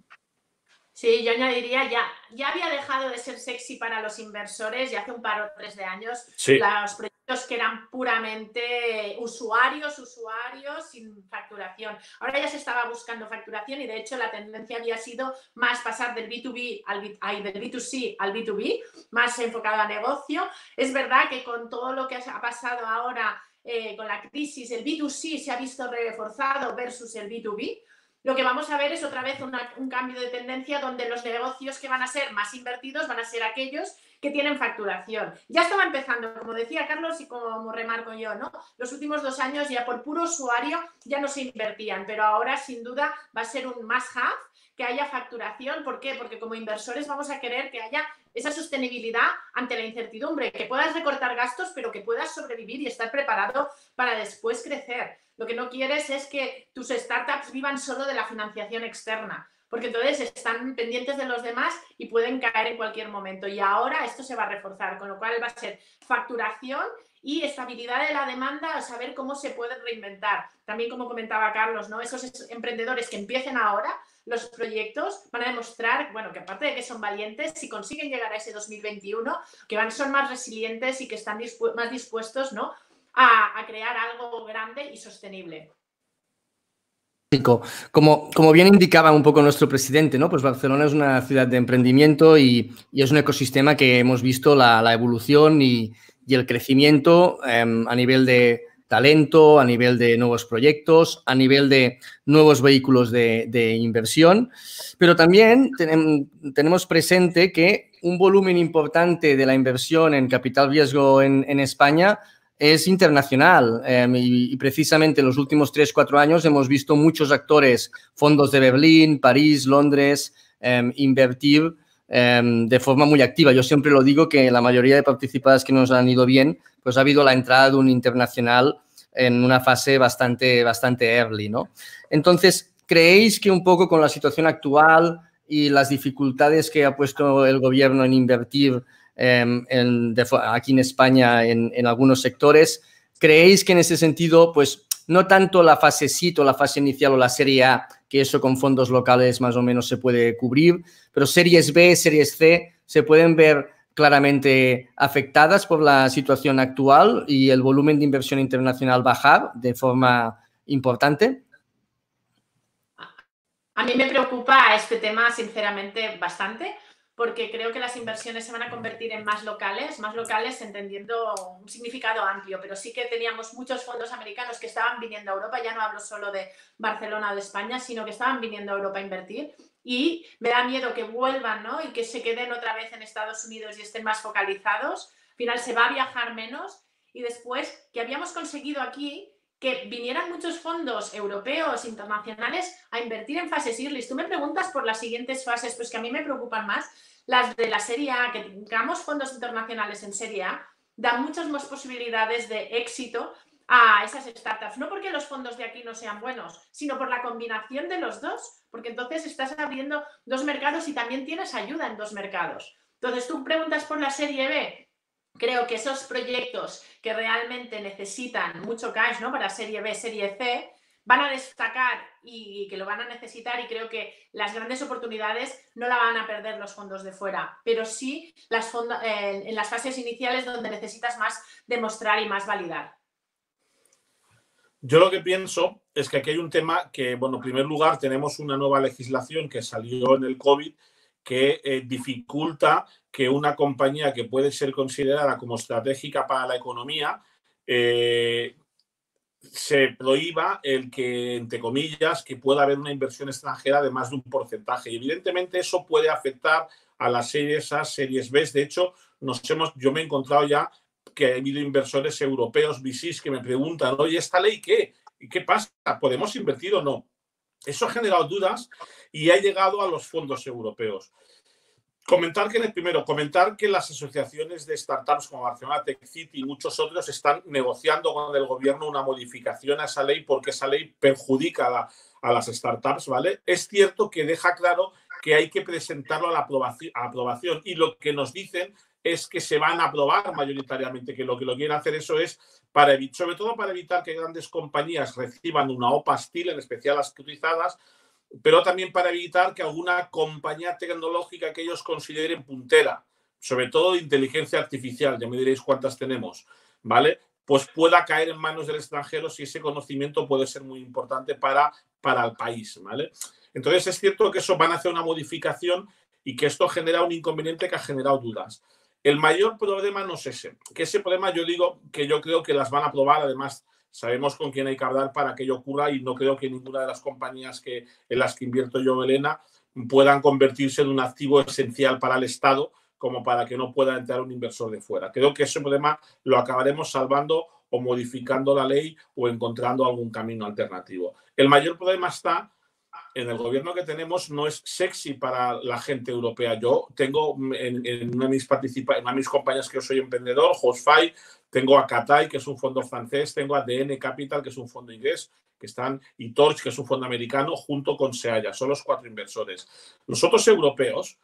Sí, yo añadiría, ya, ya había dejado de ser sexy para los inversores y hace un par o tres de años sí. Los proyectos que eran puramente usuarios, usuarios sin facturación. Ahora ya se estaba buscando facturación y de hecho la tendencia había sido más pasar del B dos B al B, ay, del B dos C al B dos B, más enfocado a negocio. Es verdad que con todo lo que ha pasado ahora eh, con la crisis, el B dos C se ha visto reforzado versus el B dos B. Lo que vamos a ver es otra vez una, un cambio de tendencia donde los negocios que van a ser más invertidos van a ser aquellos que tienen facturación. Ya estaba empezando, como decía Carlos y como remarco yo, ¿no? Los últimos dos años ya por puro usuario ya no se invertían, pero ahora sin duda va a ser un must-have que haya facturación. ¿Por qué? Porque como inversores vamos a querer que haya esa sostenibilidad ante la incertidumbre, que puedas recortar gastos, pero que puedas sobrevivir y estar preparado para después crecer. Lo que no quieres es que tus startups vivan solo de la financiación externa, porque entonces están pendientes de los demás y pueden caer en cualquier momento. Y ahora esto se va a reforzar, con lo cual va a ser facturación y estabilidad de la demanda, saber cómo se pueden reinventar. También, como comentaba Carlos, ¿no? Esos emprendedores que empiecen ahora los proyectos van a demostrar, bueno, que aparte de que son valientes, si consiguen llegar a ese dos mil veintiuno, que van, son más resilientes y que están dispu- más dispuestos, ¿no? A, a crear algo grande y sostenible. Como, como bien indicaba un poco nuestro presidente, ¿no? Pues Barcelona es una ciudad de emprendimiento y, y es un ecosistema que hemos visto la, la evolución y, y el crecimiento eh, a nivel de talento, a nivel de nuevos proyectos, a nivel de nuevos vehículos de, de inversión, pero también tenem, tenemos presente que un volumen importante de la inversión en capital riesgo en, en España es internacional eh, y, y precisamente en los últimos tres, cuatro años hemos visto muchos actores, fondos de Berlín, París, Londres, eh, invertir eh, de forma muy activa. Yo siempre lo digo que la mayoría de participadas que nos han ido bien, pues ha habido la entrada de un internacional en una fase bastante, bastante early, ¿no? Entonces, ¿creéis que un poco con la situación actual y las dificultades que ha puesto el gobierno en invertir Eh, en, de, aquí en España en, en algunos sectores, ¿creéis que en ese sentido, pues no tanto la fase S I T o la fase inicial o la serie A, que eso con fondos locales más o menos se puede cubrir, pero series B, series C se pueden ver claramente afectadas por la situación actual y el volumen de inversión internacional bajar de forma importante? A mí me preocupa este tema, sinceramente, bastante, porque creo que las inversiones se van a convertir en más locales, más locales entendiendo un significado amplio, pero sí que teníamos muchos fondos americanos que estaban viniendo a Europa, ya no hablo solo de Barcelona o de España, sino que estaban viniendo a Europa a invertir y me da miedo que vuelvan, ¿no? Y que se queden otra vez en Estados Unidos y estén más focalizados. Al final se va a viajar menos y después que habíamos conseguido aquí que vinieran muchos fondos europeos, internacionales, a invertir en fases early. Tú me preguntas por las siguientes fases, pues que a mí me preocupan más, las de la serie A, que tengamos fondos internacionales en serie A, dan muchas más posibilidades de éxito a esas startups. No porque los fondos de aquí no sean buenos, sino por la combinación de los dos, porque entonces estás abriendo dos mercados y también tienes ayuda en dos mercados. Entonces tú preguntas por la serie B. Creo que esos proyectos que realmente necesitan mucho cash, ¿no? Para serie B, serie C, van a destacar y que lo van a necesitar y creo que las grandes oportunidades no la van a perder los fondos de fuera, pero sí las fonda, eh, en las fases iniciales donde necesitas más demostrar y más validar. Yo lo que pienso es que aquí hay un tema que, bueno, en primer lugar tenemos una nueva legislación que salió en el COVID que eh, dificulta que una compañía que puede ser considerada como estratégica para la economía eh, se prohíba el que, entre comillas, que pueda haber una inversión extranjera de más de un porcentaje. Y evidentemente eso puede afectar a las series A, series B. De hecho, nos hemos, yo me he encontrado ya que ha habido inversores europeos, V Cs, que me preguntan, oye, ¿esta ley qué? ¿Qué pasa? ¿Podemos invertir o no? Eso ha generado dudas y ha llegado a los fondos europeos. Comentar que, primero, comentar que las asociaciones de startups como Barcelona Tech City y muchos otros están negociando con el gobierno una modificación a esa ley porque esa ley perjudica a, la, a las startups, ¿vale? Es cierto que deja claro que hay que presentarlo a la aprobación, a aprobación y lo que nos dicen es que se van a aprobar mayoritariamente, que lo que lo quieren hacer eso es, para, sobre todo para evitar que grandes compañías reciban una O P A hostil, en especial las cotizadas, pero también para evitar que alguna compañía tecnológica que ellos consideren puntera, sobre todo de inteligencia artificial, ya me diréis cuántas tenemos, ¿vale? Pues pueda caer en manos del extranjero si ese conocimiento puede ser muy importante para, para el país, ¿vale? Entonces es cierto que eso van a hacer una modificación y que esto genera un inconveniente que ha generado dudas. El mayor problema no es ese, que ese problema yo digo que yo creo que las van a aprobar, además sabemos con quién hay que hablar para que ello ocurra y no creo que ninguna de las compañías que, en las que invierto yo, Elena, puedan convertirse en un activo esencial para el Estado como para que no pueda entrar un inversor de fuera. Creo que ese problema lo acabaremos salvando o modificando la ley o encontrando algún camino alternativo. El mayor problema está en el gobierno que tenemos, no es sexy para la gente europea. Yo tengo en, en una de mis participa en una de mis compañías que yo soy emprendedor, Hostfy, tengo a Cathay, que es un fondo francés, tengo a D N Capital, que es un fondo inglés, que están, y Torch, que es un fondo americano, junto con Seaya. Son los cuatro inversores. Nosotros europeos,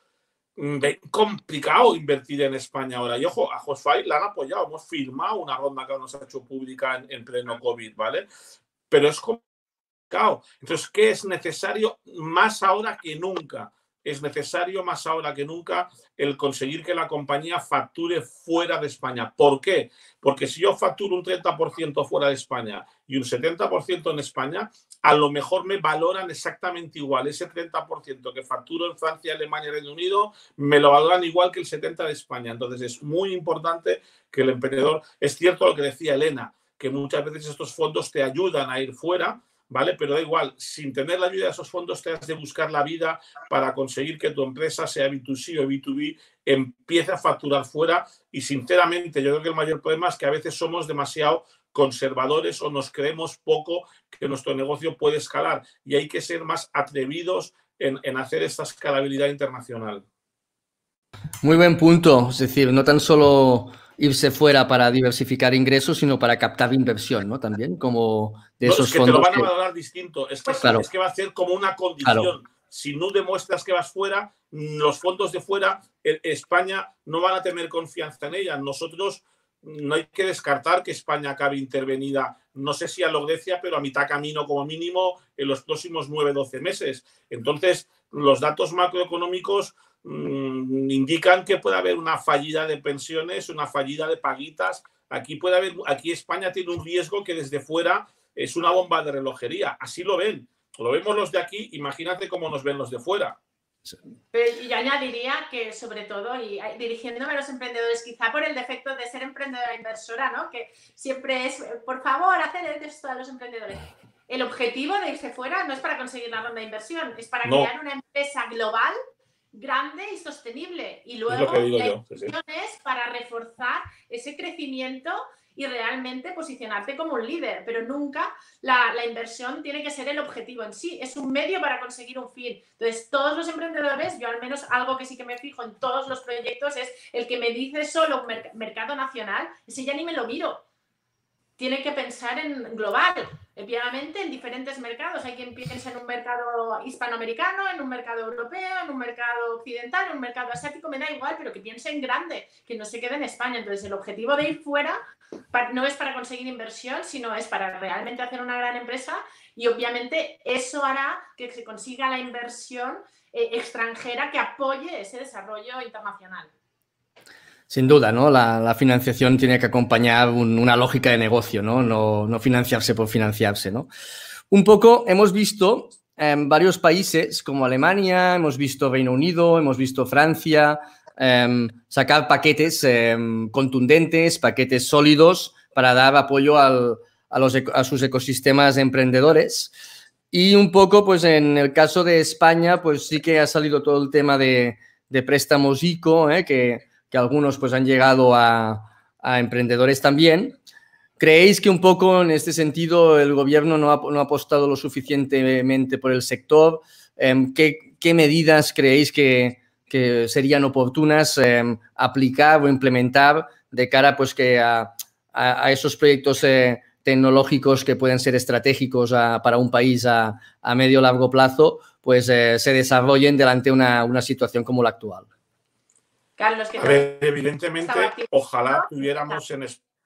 es complicado invertir en España ahora. Y ojo, a Hostfy la han apoyado. Hemos firmado una ronda que nos ha hecho pública en, en pleno COVID, ¿vale? Pero es complicado. Entonces, ¿qué es necesario más ahora que nunca? Es necesario más ahora que nunca el conseguir que la compañía facture fuera de España. ¿Por qué? Porque si yo facturo un treinta por ciento fuera de España y y un setenta por ciento en España, a lo mejor me valoran exactamente igual. Ese treinta por ciento que facturo en Francia, Alemania y Reino Unido, me lo valoran igual que el setenta por ciento de España. Entonces es muy importante que el emprendedor, es cierto lo que decía Elena, que muchas veces estos fondos te ayudan a ir fuera, ¿vale? Pero da igual, sin tener la ayuda de esos fondos te has de buscar la vida para conseguir que tu empresa, sea B dos C o B dos B, empiece a facturar fuera. Y sinceramente yo creo que el mayor problema es que a veces somos demasiado conservadores o nos creemos poco que nuestro negocio puede escalar, y hay que ser más atrevidos en, en hacer esta escalabilidad internacional. Muy buen punto, es decir, no tan solo irse fuera para diversificar ingresos, sino para captar inversión, ¿no? También, como de no, esos es que fondos te lo van a que... valorar distinto, es que, Claro. es que va a ser como una condición. Claro. Si no demuestras que vas fuera, los fondos de fuera, España no van a tener confianza en ella. Nosotros no hay que descartar que España acabe intervenida, no sé si a lo Grecia, pero a mitad camino como mínimo en los próximos nueve doce meses. Entonces, los datos macroeconómicos mmm, indican que puede haber una fallida de pensiones, una fallida de paguitas. Aquí puede haber, aquí España tiene un riesgo que desde fuera es una bomba de relojería. Así lo ven. Lo vemos los de aquí, imagínate cómo nos ven los de fuera. Pero yo añadiría que, sobre todo, y dirigiéndome a los emprendedores, quizá por el defecto de ser emprendedora inversora, ¿no? Que siempre es, por favor, hacer esto a los emprendedores. El objetivo de irse fuera no es para conseguir la ronda de inversión, es para no. crear una empresa global, grande y sostenible. Y luego es lo que digo la yo. inversión sí, sí. es para reforzar ese crecimiento y realmente posicionarte como un líder, pero nunca la, la inversión tiene que ser el objetivo en sí, es un medio para conseguir un fin. Entonces, todos los emprendedores, yo al menos algo que sí que me fijo en todos los proyectos es el que me dice solo mer mercado nacional, ese ya ni me lo miro. Tiene que pensar en global, obviamente en diferentes mercados. Hay quien piensa en un mercado hispanoamericano, en un mercado europeo, en un mercado occidental, en un mercado asiático, me da igual, pero que piense en grande, que no se quede en España. Entonces, el objetivo de ir fuera no es para conseguir inversión, sino es para realmente hacer una gran empresa, y obviamente eso hará que se consiga la inversión eh, extranjera que apoye ese desarrollo internacional. Sin duda, ¿no? La, la financiación tiene que acompañar un, una lógica de negocio, ¿no? No, no financiarse por financiarse, ¿no? Un poco hemos visto en varios países como Alemania, hemos visto Reino Unido, hemos visto Francia, eh, sacar paquetes eh, contundentes, paquetes sólidos para dar apoyo al, a, los, a sus ecosistemas emprendedores. Y un poco, pues en el caso de España, pues sí que ha salido todo el tema de, de préstamos ICO, ¿eh? que que algunos pues han llegado a, a emprendedores también. ¿Creéis que un poco en este sentido el gobierno no ha, no ha apostado lo suficientemente por el sector? Eh, ¿qué, ¿Qué medidas creéis que, que serían oportunas eh, aplicar o implementar de cara pues, que a, a, a esos proyectos eh, tecnológicos que pueden ser estratégicos a, para un país a, a medio o largo plazo, pues eh, se desarrollen delante de una, una situación como la actual? Carlos, que a ver, evidentemente, ojalá tuviéramos, en,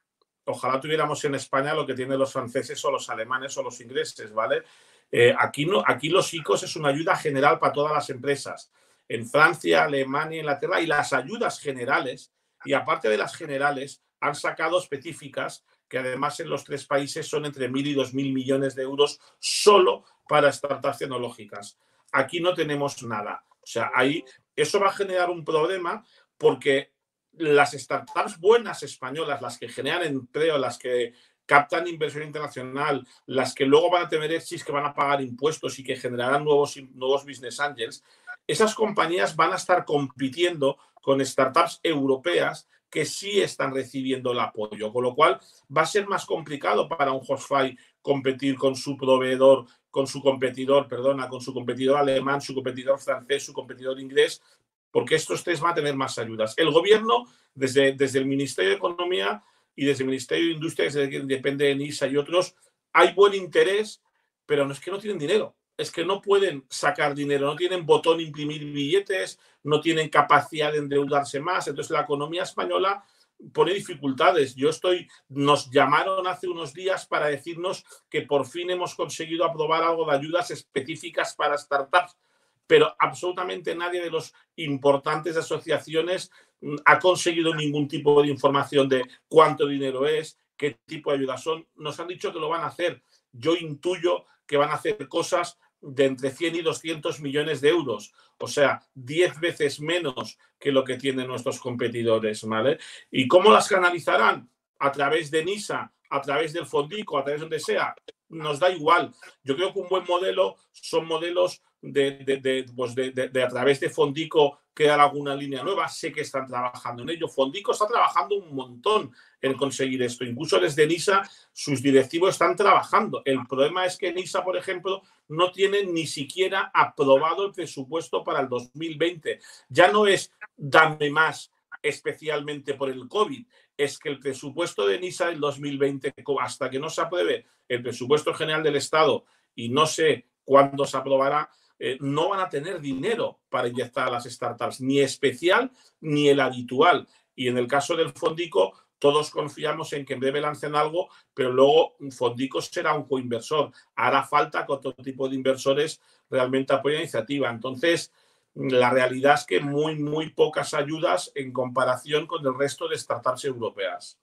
ojalá tuviéramos en España lo que tienen los franceses o los alemanes o los ingleses, ¿vale? Eh, aquí, no, aquí los ICOs es una ayuda general para todas las empresas. En Francia, Alemania, Inglaterra, y las ayudas generales, y aparte de las generales, han sacado específicas que además en los tres países son entre mil y dos mil millones de euros solo para startups tecnológicas. Aquí no tenemos nada. O sea, ahí eso va a generar un problema porque las startups buenas españolas, las que generan empleo, las que captan inversión internacional, las que luego van a tener exits que van a pagar impuestos y que generarán nuevos, nuevos business angels, esas compañías van a estar compitiendo con startups europeas que sí están recibiendo el apoyo, con lo cual va a ser más complicado para un HostFi competir con su proveedor, con su competidor, perdona, con su competidor alemán, su competidor francés, su competidor inglés, porque estos tres van a tener más ayudas. El gobierno, desde, desde el Ministerio de Economía y desde el Ministerio de Industria, que depende de NISA y otros, hay buen interés, pero no es que no tienen dinero. Es que no pueden sacar dinero, no tienen botón imprimir billetes, no tienen capacidad de endeudarse más. Entonces, la economía española pone dificultades. Yo estoy, nos llamaron hace unos días para decirnos que por fin hemos conseguido aprobar algo de ayudas específicas para startups, pero absolutamente nadie de los importantes asociaciones ha conseguido ningún tipo de información de cuánto dinero es, qué tipo de ayudas son. Nos han dicho que lo van a hacer. Yo intuyo que van a hacer cosas de entre cien y doscientos millones de euros. O sea, diez veces menos que lo que tienen nuestros competidores, ¿vale? ¿Y cómo las canalizarán? A través de NISA, a través del Fondico, a través de donde sea. Nos da igual. Yo creo que un buen modelo son modelos de, de, de, pues de, de, de a través de Fondico crear alguna línea nueva. Sé que están trabajando en ello. Fondico está trabajando un montón en conseguir esto. Incluso desde NISA sus directivos están trabajando. El problema es que NISA, por ejemplo, no tiene ni siquiera aprobado el presupuesto para el dos mil veinte. Ya no es dame más especialmente por el COVID. Es que el presupuesto de NISA del dos mil veinte, hasta que no se apruebe el presupuesto general del Estado y no sé cuándo se aprobará, eh, no van a tener dinero para inyectar a las startups, ni especial ni el habitual. Y en el caso del Fondico, todos confiamos en que en breve lancen algo, pero luego Fondico será un coinversor. Hará falta que otro tipo de inversores realmente apoyen la iniciativa. Entonces, la realidad es que muy, muy pocas ayudas en comparación con el resto de startups europeas.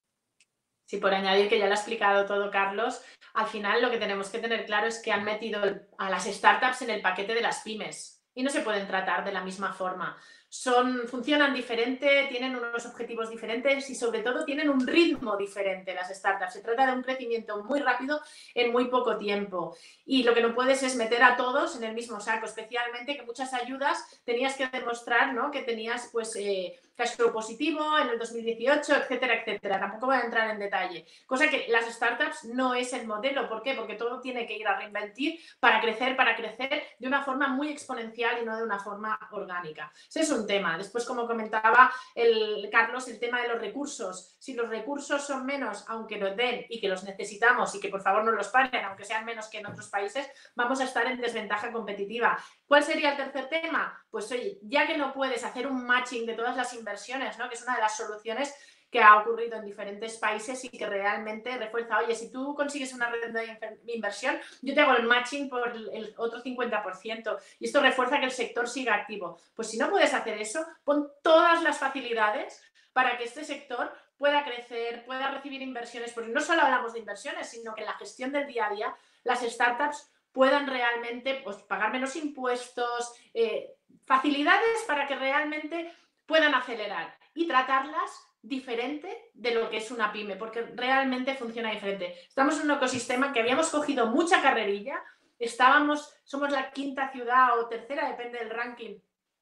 Sí, por añadir, que ya lo ha explicado todo Carlos, al final lo que tenemos que tener claro es que han metido a las startups en el paquete de las pymes y no se pueden tratar de la misma forma. Son, funcionan diferente, tienen unos objetivos diferentes y sobre todo tienen un ritmo diferente las startups. Se trata de un crecimiento muy rápido en muy poco tiempo y lo que no puedes es meter a todos en el mismo saco, especialmente que muchas ayudas tenías que demostrar, ¿no?, que tenías pues eh, cash flow positivo en el dos mil dieciocho, etcétera, etcétera. Tampoco voy a entrar en detalle. Cosa que las startups no es el modelo. ¿Por qué? Porque todo tiene que ir a reinventir para crecer, para crecer de una forma muy exponencial y no de una forma orgánica. Ese es un tema. Después, como comentaba el Carlos, el tema de los recursos. Si los recursos son menos, aunque los den y que los necesitamos y que por favor no los paren, aunque sean menos que en otros países, vamos a estar en desventaja competitiva. ¿Cuál sería el tercer tema? Pues oye, ya que no puedes hacer un matching de todas las inversiones, ¿no?, que es una de las soluciones que ha ocurrido en diferentes países y que realmente refuerza, oye, si tú consigues una red de inversión, yo te hago el matching por el otro cincuenta por ciento y esto refuerza que el sector siga activo. Pues si no puedes hacer eso, pon todas las facilidades para que este sector pueda crecer, pueda recibir inversiones, porque no solo hablamos de inversiones, sino que en la gestión del día a día las startups puedan realmente pues, pagar menos impuestos, eh, facilidades para que realmente puedan acelerar y tratarlas diferente de lo que es una pyme, porque realmente funciona diferente. Estamos en un ecosistema que habíamos cogido mucha carrerilla, estábamos, somos la quinta ciudad o tercera, depende del ranking,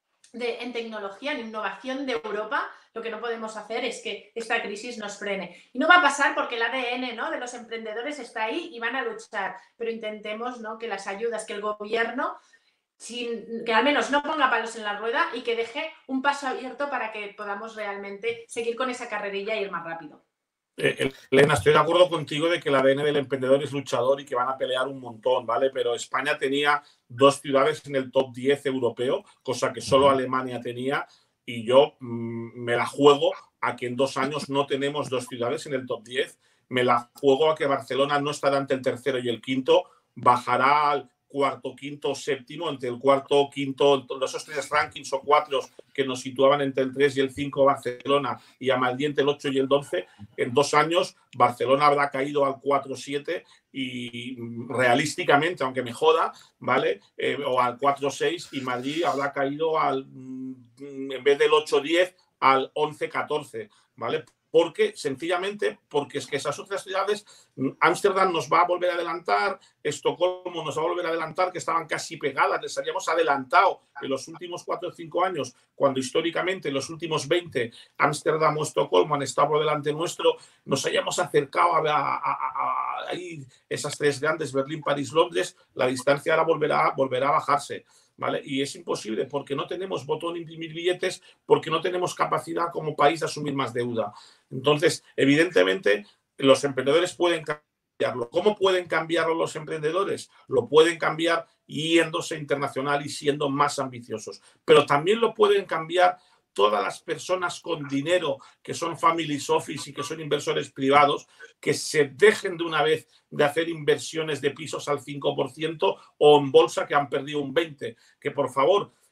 de, en tecnología, en innovación de Europa. Lo que no podemos hacer es que esta crisis nos frene. Y no va a pasar porque el A D N, ¿no?, de los emprendedores está ahí y van a luchar, pero intentemos, ¿no?, que las ayudas, que el gobierno Sin, que al menos no ponga palos en la rueda y que deje un paso abierto para que podamos realmente seguir con esa carrerilla e ir más rápido. Eh, Elena, estoy de acuerdo contigo de que el A D N del emprendedor es luchador y que van a pelear un montón, ¿vale? Pero España tenía dos ciudades en el top diez europeo, cosa que solo Alemania tenía, y yo mmm, me la juego a que en dos años no tenemos dos ciudades en el top diez. Me la juego a que Barcelona no estará entre el tercero y el quinto, bajará al cuarto, quinto, séptimo, entre el cuarto, quinto, esos tres rankings o cuatro que nos situaban entre el tres y el cinco Barcelona y a Maldiente el ocho y el once, en dos años Barcelona habrá caído al cuatro siete y realísticamente, aunque me joda, ¿vale? Eh, o al cuatro seis y Madrid habrá caído al, en vez del ocho diez, al once catorce, ¿vale? Porque, sencillamente, porque es que esas otras ciudades, Ámsterdam nos va a volver a adelantar, Estocolmo nos va a volver a adelantar, que estaban casi pegadas, les habíamos adelantado en los últimos cuatro o cinco años, cuando históricamente en los últimos veinte, Ámsterdam o Estocolmo han estado por delante nuestro, nos hayamos acercado a, a, a, a, a ahí, esas tres grandes, Berlín, París, Londres, la distancia ahora volverá, volverá a bajarse. ¿Vale? Y es imposible porque no tenemos botón de imprimir billetes, porque no tenemos capacidad como país de asumir más deuda. Entonces, evidentemente, los emprendedores pueden cambiarlo. ¿Cómo pueden cambiarlo los emprendedores? Lo pueden cambiar yéndose internacional y siendo más ambiciosos. Pero también lo pueden cambiar todas las personas con dinero que son families office y que son inversores privados, que se dejen de una vez de hacer inversiones de pisos al cinco por ciento o en bolsa que han perdido un veinte por ciento. Que por favor,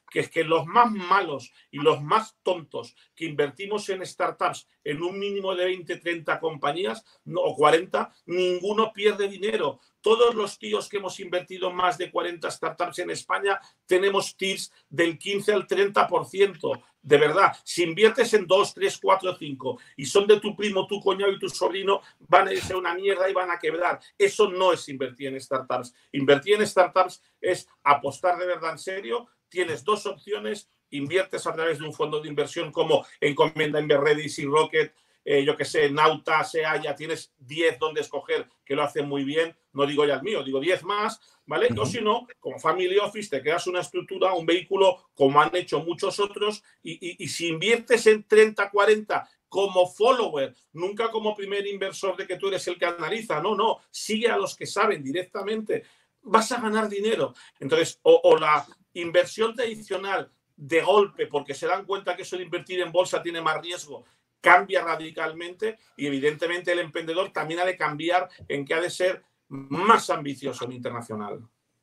que es que los más malos y los más tontos que invertimos en startups en un mínimo de veinte, treinta compañías no, o cuarenta, ninguno pierde dinero. Todos los tíos que hemos invertido en más de cuarenta startups en España tenemos T I Rs del quince al treinta por ciento. De verdad, si inviertes en dos, tres, cuatro, cinco y son de tu primo, tu cuñado y tu sobrino, van a irse a una mierda y van a quebrar. Eso no es invertir en startups. Invertir en startups es apostar de verdad en serio. Tienes dos opciones, inviertes a través de un fondo de inversión como Encomienda, Inverready, Sea Rocket, eh, yo que sé, Nauta, SEA, ya tienes diez donde escoger que lo hacen muy bien. No digo ya el mío, digo diez más, ¿vale? Uh-huh. O si no, como Family Office, te creas una estructura, un vehículo, como han hecho muchos otros, y, y, y si inviertes en treinta, cuarenta como follower, nunca como primer inversor de que tú eres el que analiza, no, no, sigue a los que saben directamente, vas a ganar dinero. Entonces, o, o la inversión tradicional de golpe, porque se dan cuenta que eso de invertir en bolsa tiene más riesgo, cambia radicalmente y evidentemente el emprendedor también ha de cambiar en que ha de ser más ambicioso en internacional.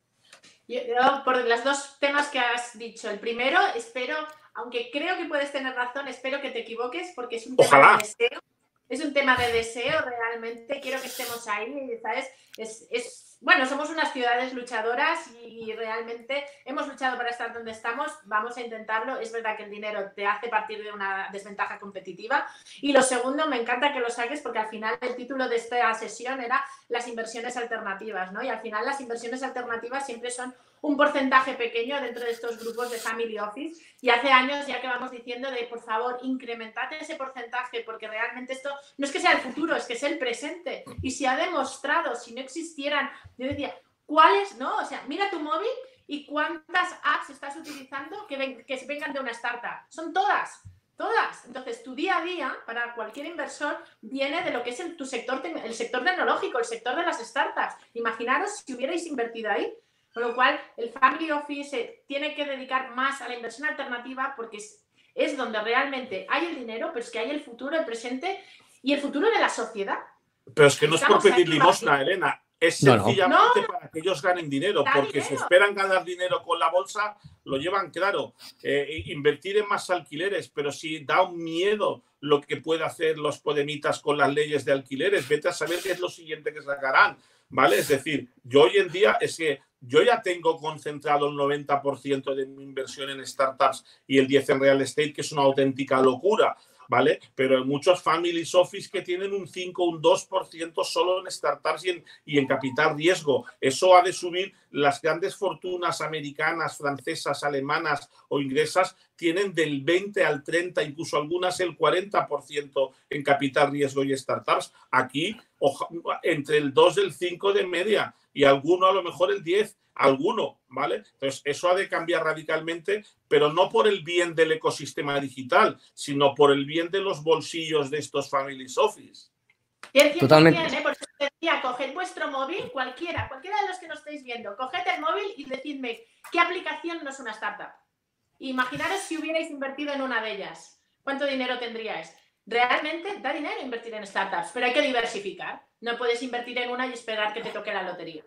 Yo, yo, por los dos temas que has dicho, el primero, espero, aunque creo que puedes tener razón, espero que te equivoques porque es un tema Ojalá. de deseo, es un tema de deseo realmente, quiero que estemos ahí, ¿sabes? Es, es, bueno, somos unas ciudades luchadoras y, y realmente hemos luchado para estar donde estamos, vamos a intentarlo. Es verdad que el dinero te hace partir de una desventaja competitiva. Y lo segundo, me encanta que lo saques porque al final el título de esta sesión era las inversiones alternativas, ¿no? Y al final las inversiones alternativas siempre son un porcentaje pequeño dentro de estos grupos de Family Office y hace años ya que vamos diciendo de por favor incrementad ese porcentaje porque realmente esto no es que sea el futuro, es que es el presente y se ha demostrado, si no existieran, yo decía, ¿cuáles? ¿No? O sea, mira tu móvil y cuántas apps estás utilizando que, ven, que vengan de una startup, son todas. Todas. Entonces, tu día a día, para cualquier inversor, viene de lo que es el, tu sector, el sector tecnológico, el sector de las startups. Imaginaros si hubierais invertido ahí. Con lo cual, el Family Office se tiene que dedicar más a la inversión alternativa porque es, es donde realmente hay el dinero, pero es que hay el futuro, el presente y el futuro de la sociedad. Pero es que no Estamos es por pedir limosna, Elena. Es sencillamente no, no. para que ellos ganen dinero, porque dinero. si esperan ganar dinero con la bolsa, lo llevan claro. Eh, invertir en más alquileres, pero si da un miedo lo que puede hacer los podemitas con las leyes de alquileres, vete a saber qué es lo siguiente que sacarán, ¿vale? Es decir, yo hoy en día es que yo ya tengo concentrado el noventa por ciento de mi inversión en startups y el diez por ciento en real estate, que es una auténtica locura, ¿vale? Pero hay muchos family office que tienen un cinco, un dos por ciento solo en startups y en, y en capital riesgo. Eso ha de subir. Las grandes fortunas americanas, francesas, alemanas o inglesas tienen del veinte al treinta, incluso algunas el cuarenta por ciento en capital riesgo y startups. Aquí entre el dos y el cinco de media y alguno a lo mejor el diez, alguno, ¿vale? Entonces, eso ha de cambiar radicalmente, pero no por el bien del ecosistema digital, sino por el bien de los bolsillos de estos family office. Totalmente. ¿eh? Por eso decía, coged vuestro móvil, cualquiera, cualquiera de los que nos estáis viendo, coged el móvil y decidme qué aplicación no es una startup. Imaginaros si hubierais invertido en una de ellas. ¿Cuánto dinero tendríais? Realmente da dinero invertir en startups, pero hay que diversificar. No puedes invertir en una y esperar que te toque la lotería.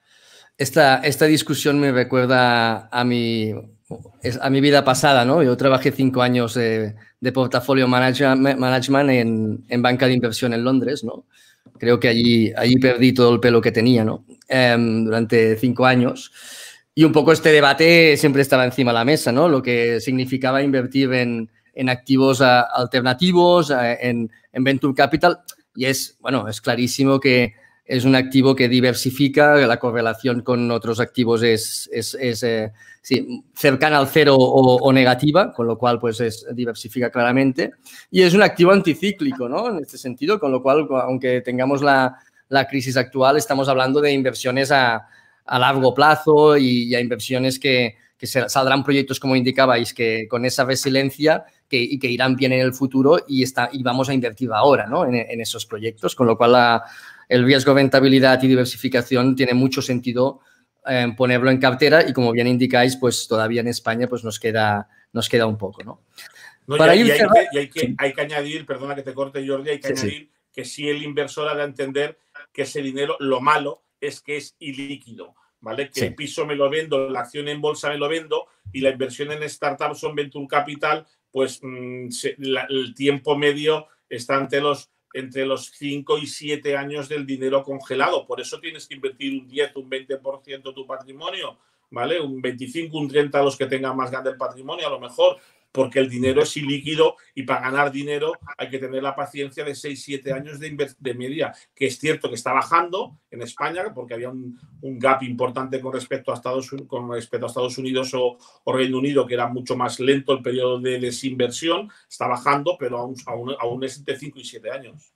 Esta, esta discusión me recuerda a mi, a mi vida pasada, ¿no? Yo trabajé cinco años de, de portafolio management, management en, en banca de inversión en Londres, ¿no? Creo que allí, allí perdí todo el pelo que tenía, ¿no? Eh, durante cinco años. Y un poco este debate siempre estaba encima de la mesa, ¿no? Lo que significaba invertir en, en activos a, alternativos, a, en, en venture capital. Y es, bueno, es clarísimo que es un activo que diversifica, la correlación con otros activos es, es, es eh, sí, cercana al cero o, o negativa, con lo cual pues es, diversifica claramente. Y es un activo anticíclico, ¿no? En este sentido, con lo cual, aunque tengamos la, la crisis actual, estamos hablando de inversiones a, a largo plazo y, y a inversiones que, que se, saldrán proyectos, como indicabais, que con esa resiliencia que, y que irán bien en el futuro y, está, y vamos a invertir ahora, ¿no? en, en esos proyectos, con lo cual la el riesgo, rentabilidad y diversificación tiene mucho sentido eh, ponerlo en cartera y, como bien indicáis, pues todavía en España pues nos queda, nos queda un poco, ¿no? no Para y, ir y, hay cerrando... que, y hay, que, sí. hay que añadir, perdona que te corte, Jordi, hay que sí, añadir sí. que sí el inversor ha de entender que ese dinero, lo malo es que es ilíquido, ¿vale? Que sí. el piso me lo vendo, la acción en bolsa me lo vendo y la inversión en startups o en venture capital, pues mmm, se, la, el tiempo medio está entre los, entre los cinco y siete años del dinero congelado. Por eso tienes que invertir un diez, un veinte por ciento de tu patrimonio, ¿vale? Un veinticinco, un treinta a los que tengan más grande el patrimonio, a lo mejor, porque el dinero es ilíquido y para ganar dinero hay que tener la paciencia de seis, siete años de, de media, que es cierto que está bajando en España porque había un, un gap importante con respecto a Estados, con respecto a Estados Unidos o, o Reino Unido, que era mucho más lento el periodo de desinversión, está bajando, pero aún, aún, aún es entre cinco y siete años.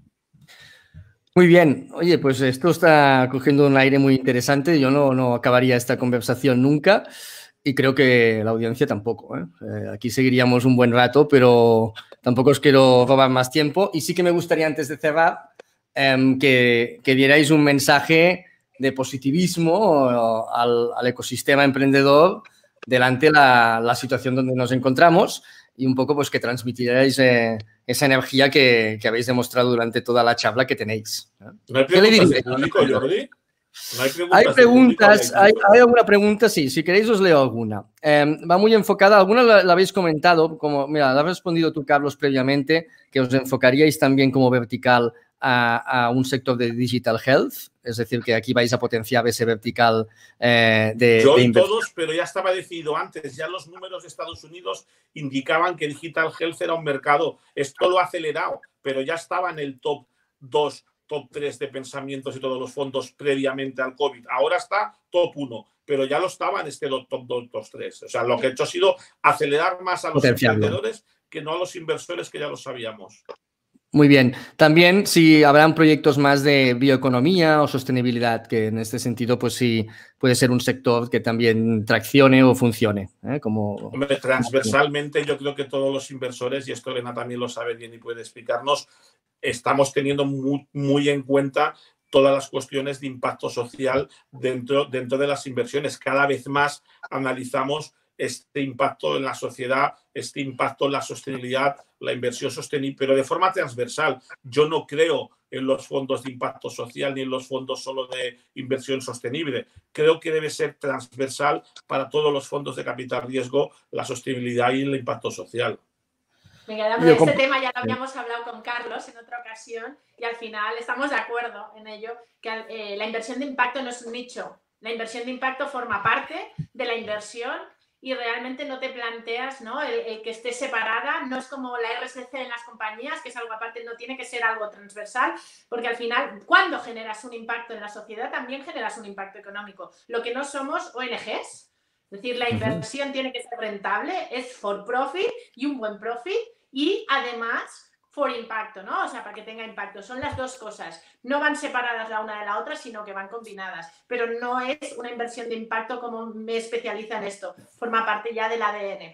Muy bien. Oye, pues esto está cogiendo un aire muy interesante. Yo no, no acabaría esta conversación nunca. Y creo que la audiencia tampoco, ¿eh? Eh, aquí seguiríamos un buen rato, pero tampoco os quiero robar más tiempo. Y sí que me gustaría, antes de cerrar, eh, que, que dierais un mensaje de positivismo al, al ecosistema emprendedor delante de la, la situación donde nos encontramos y un poco pues que transmitiréis eh, esa energía que, que habéis demostrado durante toda la charla que tenéis. ¿Eh? ¿No hay preguntas del público, Jordi? No hay preguntas, hay, preguntas hay, hay alguna pregunta, sí, si queréis os leo alguna. Eh, va muy enfocada, alguna la, la habéis comentado, como, mira, la has respondido tú, Carlos, previamente, que os enfocaríais también como vertical a, a un sector de digital health, es decir, que aquí vais a potenciar ese vertical eh, de, Yo de y todos, pero ya estaba decidido antes, ya los números de Estados Unidos indicaban que digital health era un mercado, esto lo ha acelerado, pero ya estaba en el top dos, top tres de pensamientos y todos los fondos previamente al COVID. Ahora está top uno, pero ya lo estaba en este top dos, top tres. O sea, lo que he hecho ha sido acelerar más a los emprendedores que no a los inversores, que ya lo sabíamos. Muy bien. También si habrán proyectos más de bioeconomía o sostenibilidad, que en este sentido, pues sí, puede ser un sector que también traccione o funcione. ¿eh? Como... Hombre, transversalmente yo creo que todos los inversores, y esto Elena también lo sabe bien y puede explicarnos, estamos teniendo muy, muy en cuenta todas las cuestiones de impacto social dentro, dentro de las inversiones. Cada vez más analizamos este impacto en la sociedad, este impacto en la sostenibilidad, la inversión sostenible, pero de forma transversal. Yo no creo en los fondos de impacto social ni en los fondos solo de inversión sostenible. Creo que debe ser transversal para todos los fondos de capital riesgo, la sostenibilidad y el impacto social. Venga, de este tema ya lo habíamos hablado con Carlos en otra ocasión y al final estamos de acuerdo en ello, que eh, la inversión de impacto no es un nicho. La inversión de impacto forma parte de la inversión y realmente no te planteas, ¿no? El, el que esté separada, no es como la R S C en las compañías, que es algo aparte, no tiene que ser algo transversal, porque al final, cuando generas un impacto en la sociedad, también generas un impacto económico. Lo que no somos O N Ges, es decir, la inversión uh-huh. tiene que ser rentable, es for profit y un buen profit, y además for impacto, ¿no? O sea, para que tenga impacto. Son las dos cosas. No van separadas la una de la otra, sino que van combinadas. Pero no es una inversión de impacto como me especializa en esto. Forma parte ya del A D N.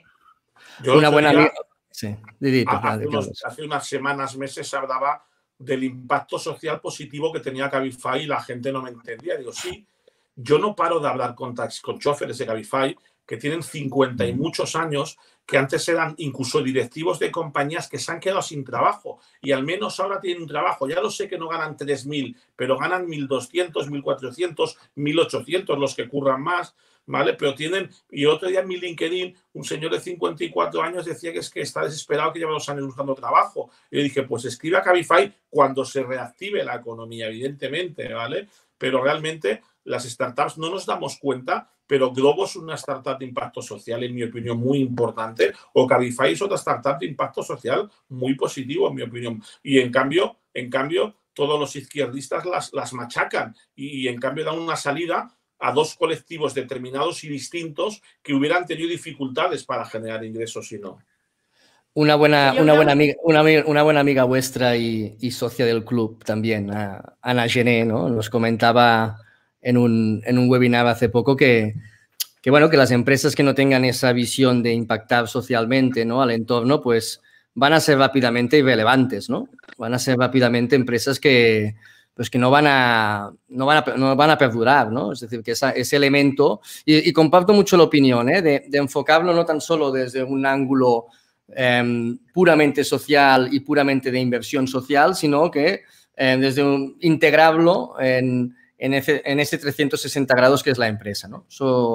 Yo una buena amiga. Sí. Didito, hace, unos, hace unas semanas, meses, hablaba del impacto social positivo que tenía Cabify y la gente no me entendía. Digo, sí, yo no paro de hablar con, taxi, con choferes de Cabify que tienen cincuenta y muchos años, que antes eran incluso directivos de compañías que se han quedado sin trabajo y al menos ahora tienen un trabajo. Ya lo sé que no ganan tres mil, pero ganan mil doscientos, mil cuatrocientos, mil ochocientos los que curran más, ¿vale? Pero tienen, y otro día en mi LinkedIn, un señor de cincuenta y cuatro años decía que es que está desesperado, que lleva dos años buscando trabajo. Y yo dije, pues escribe a Cabify cuando se reactive la economía, evidentemente, ¿vale? Pero realmente las startups no nos damos cuenta, pero Globo es una startup de impacto social, en mi opinión, muy importante, o Cabify es otra startup de impacto social muy positivo, en mi opinión. Y en cambio, en cambio todos los izquierdistas las, las machacan y, y en cambio dan una salida a dos colectivos determinados y distintos que hubieran tenido dificultades para generar ingresos y no. Una buena, una, buena amiga, una, una buena amiga vuestra y, y socia del club también, Ana Gené, ¿no? Nos comentaba en un, en un webinar hace poco que, que, bueno, que las empresas que no tengan esa visión de impactar socialmente, ¿no? al entorno, pues van a ser rápidamente irrelevantes, ¿no? Van a ser rápidamente empresas que, pues que no, van a, no, van a, no van a perdurar, ¿no? Es decir, que esa, ese elemento, y, y comparto mucho la opinión, ¿eh? de, de enfocarlo no tan solo desde un ángulo eh, puramente social y puramente de inversión social, sino que eh, desde un, integrarlo en... En ese, en ese trescientos sesenta grados que es la empresa, ¿no? Eso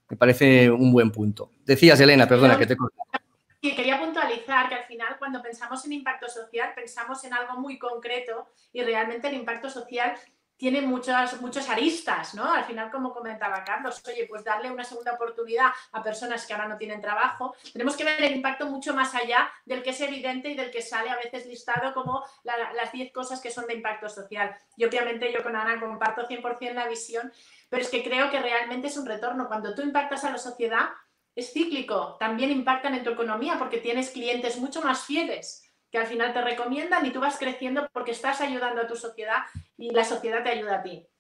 Me parece un buen punto. Decías, Elena, perdona, que te he cortado. Sí, quería puntualizar que al final cuando pensamos en impacto social pensamos en algo muy concreto y realmente el impacto social tiene muchas, muchas aristas, ¿no? Al final, como comentaba Carlos, oye, pues darle una segunda oportunidad a personas que ahora no tienen trabajo. Tenemos que ver el impacto mucho más allá del que es evidente y del que sale a veces listado como la, las diez cosas que son de impacto social. Y obviamente yo con Ana comparto cien por cien la visión, pero es que creo que realmente es un retorno. Cuando tú impactas a la sociedad, es cíclico. También impactan en tu economía porque tienes clientes mucho más fieles que al final te recomiendan y tú vas creciendo porque estás ayudando a tu sociedad y la sociedad te ayuda a ti.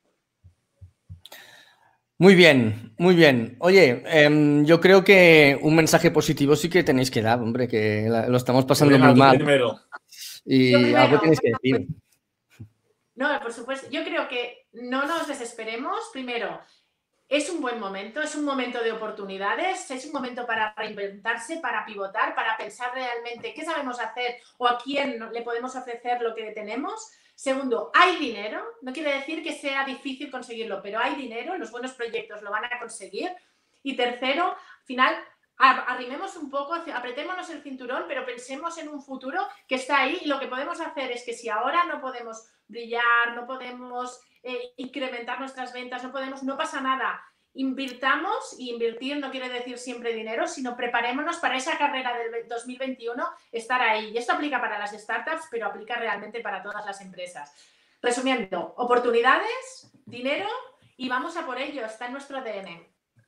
Muy bien, muy bien. Oye, eh, yo creo que un mensaje positivo sí que tenéis que dar, hombre, que la, lo estamos pasando Elena, muy mal. Primero. Y primero, algo tenéis que decir. No, por supuesto. Yo creo que no nos desesperemos. Primero, es un buen momento, es un momento de oportunidades, es un momento para reinventarse, para pivotar, para pensar realmente qué sabemos hacer o a quién le podemos ofrecer lo que tenemos. Segundo, hay dinero, no quiere decir que sea difícil conseguirlo, pero hay dinero, los buenos proyectos lo van a conseguir. Y tercero, al final, arrimemos un poco, apretémonos el cinturón, pero pensemos en un futuro que está ahí y lo que podemos hacer es que si ahora no podemos brillar, no podemos eh, incrementar nuestras ventas, no podemos, no pasa nada. Invirtamos, y invertir no quiere decir siempre dinero, sino preparémonos para esa carrera del dos mil veintiuno, estar ahí. Y esto aplica para las startups, pero aplica realmente para todas las empresas. Resumiendo, oportunidades, dinero y vamos a por ello, está en nuestro A D N.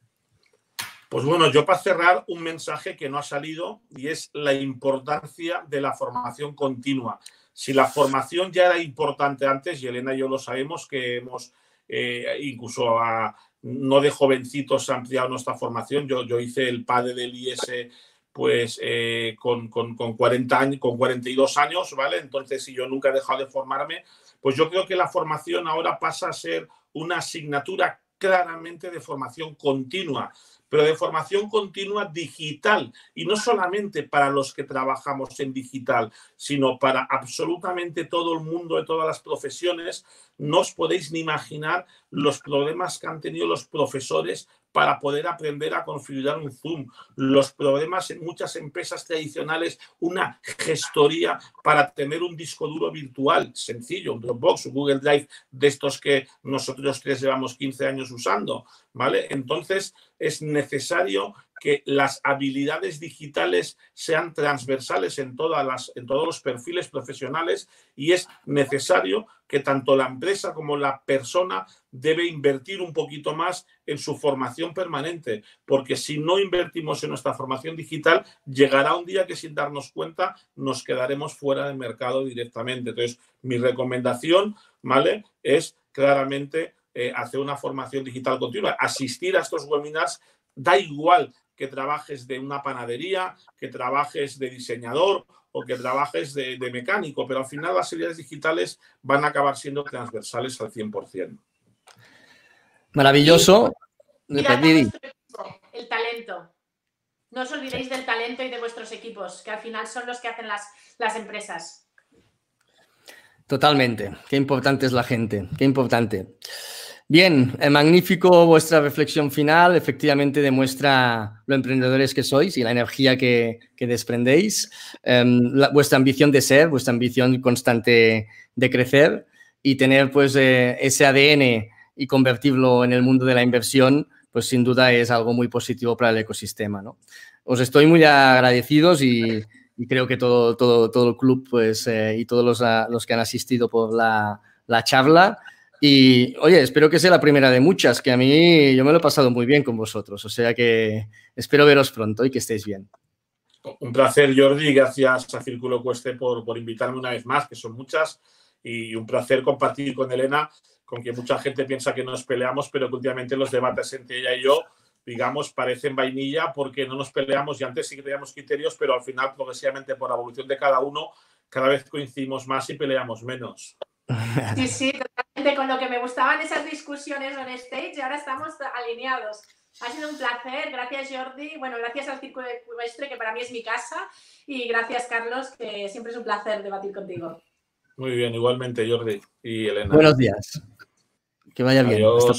Pues bueno, yo para cerrar un mensaje que no ha salido y es la importancia de la formación continua. Si la formación ya era importante antes, y Elena y yo lo sabemos, que hemos eh, incluso a, no de jovencitos ampliado nuestra formación. Yo, yo hice el PADE del I S pues eh, con, con, con, cuarenta años, con cuarenta y dos años, ¿vale? Entonces, si yo nunca he dejado de formarme, pues yo creo que la formación ahora pasa a ser una asignatura claramente de formación continua, pero de formación continua digital, y no solamente para los que trabajamos en digital, sino para absolutamente todo el mundo de todas las profesiones. No os podéis ni imaginar los problemas que han tenido los profesores para poder aprender a configurar un Zoom, los problemas en muchas empresas tradicionales, una gestoría para tener un disco duro virtual sencillo, un Dropbox, un Google Drive de estos que nosotros tres llevamos quince años usando, ¿vale? Entonces es necesario que las habilidades digitales sean transversales en, todas las, en todos los perfiles profesionales, y es necesario que tanto la empresa como la persona debe invertir un poquito más en su formación permanente, porque si no invertimos en nuestra formación digital, llegará un día que sin darnos cuenta nos quedaremos fuera del mercado directamente. Entonces, mi recomendación, ¿vale?, es claramente eh, hacer una formación digital continua, asistir a estos webinars. Da igual que trabajes de una panadería, que trabajes de diseñador o que trabajes de, de mecánico, pero al final las habilidades digitales van a acabar siendo transversales al cien por cien. Maravilloso. Y, y equipo, el talento. No os olvidéis del talento y de vuestros equipos, que al final son los que hacen las, las empresas. Totalmente. Qué importante es la gente. Qué importante. Bien, magnífico vuestra reflexión final. Efectivamente demuestra lo emprendedores que sois y la energía que, que desprendéis, eh, la, vuestra ambición de ser, vuestra ambición constante de crecer y tener pues eh, ese A D N y convertirlo en el mundo de la inversión, pues sin duda es algo muy positivo para el ecosistema, ¿no? Os estoy muy agradecidos y, y creo que todo, todo, todo el club pues, eh, y todos los, los que han asistido por la, la charla. Y, oye, espero que sea la primera de muchas, que a mí yo me lo he pasado muy bien con vosotros. O sea que espero veros pronto y que estéis bien. Un placer, Jordi. Gracias a Círculo Queste por, por invitarme una vez más, que son muchas. Y un placer compartir con Elena, con que mucha gente piensa que nos peleamos, pero que últimamente los debates entre ella y yo, digamos, parecen vainilla porque no nos peleamos, y antes sí que teníamos criterios, pero al final, progresivamente, por la evolución de cada uno, cada vez coincidimos más y peleamos menos. Sí, sí, totalmente con lo que me gustaban esas discusiones on stage, y ahora estamos alineados. Ha sido un placer, gracias Jordi, bueno, gracias al Círculo Equestre, que para mí es mi casa, y gracias Carlos, que siempre es un placer debatir contigo. Muy bien, igualmente Jordi y Elena. Buenos días. Que vaya bien. Adiós. Hasta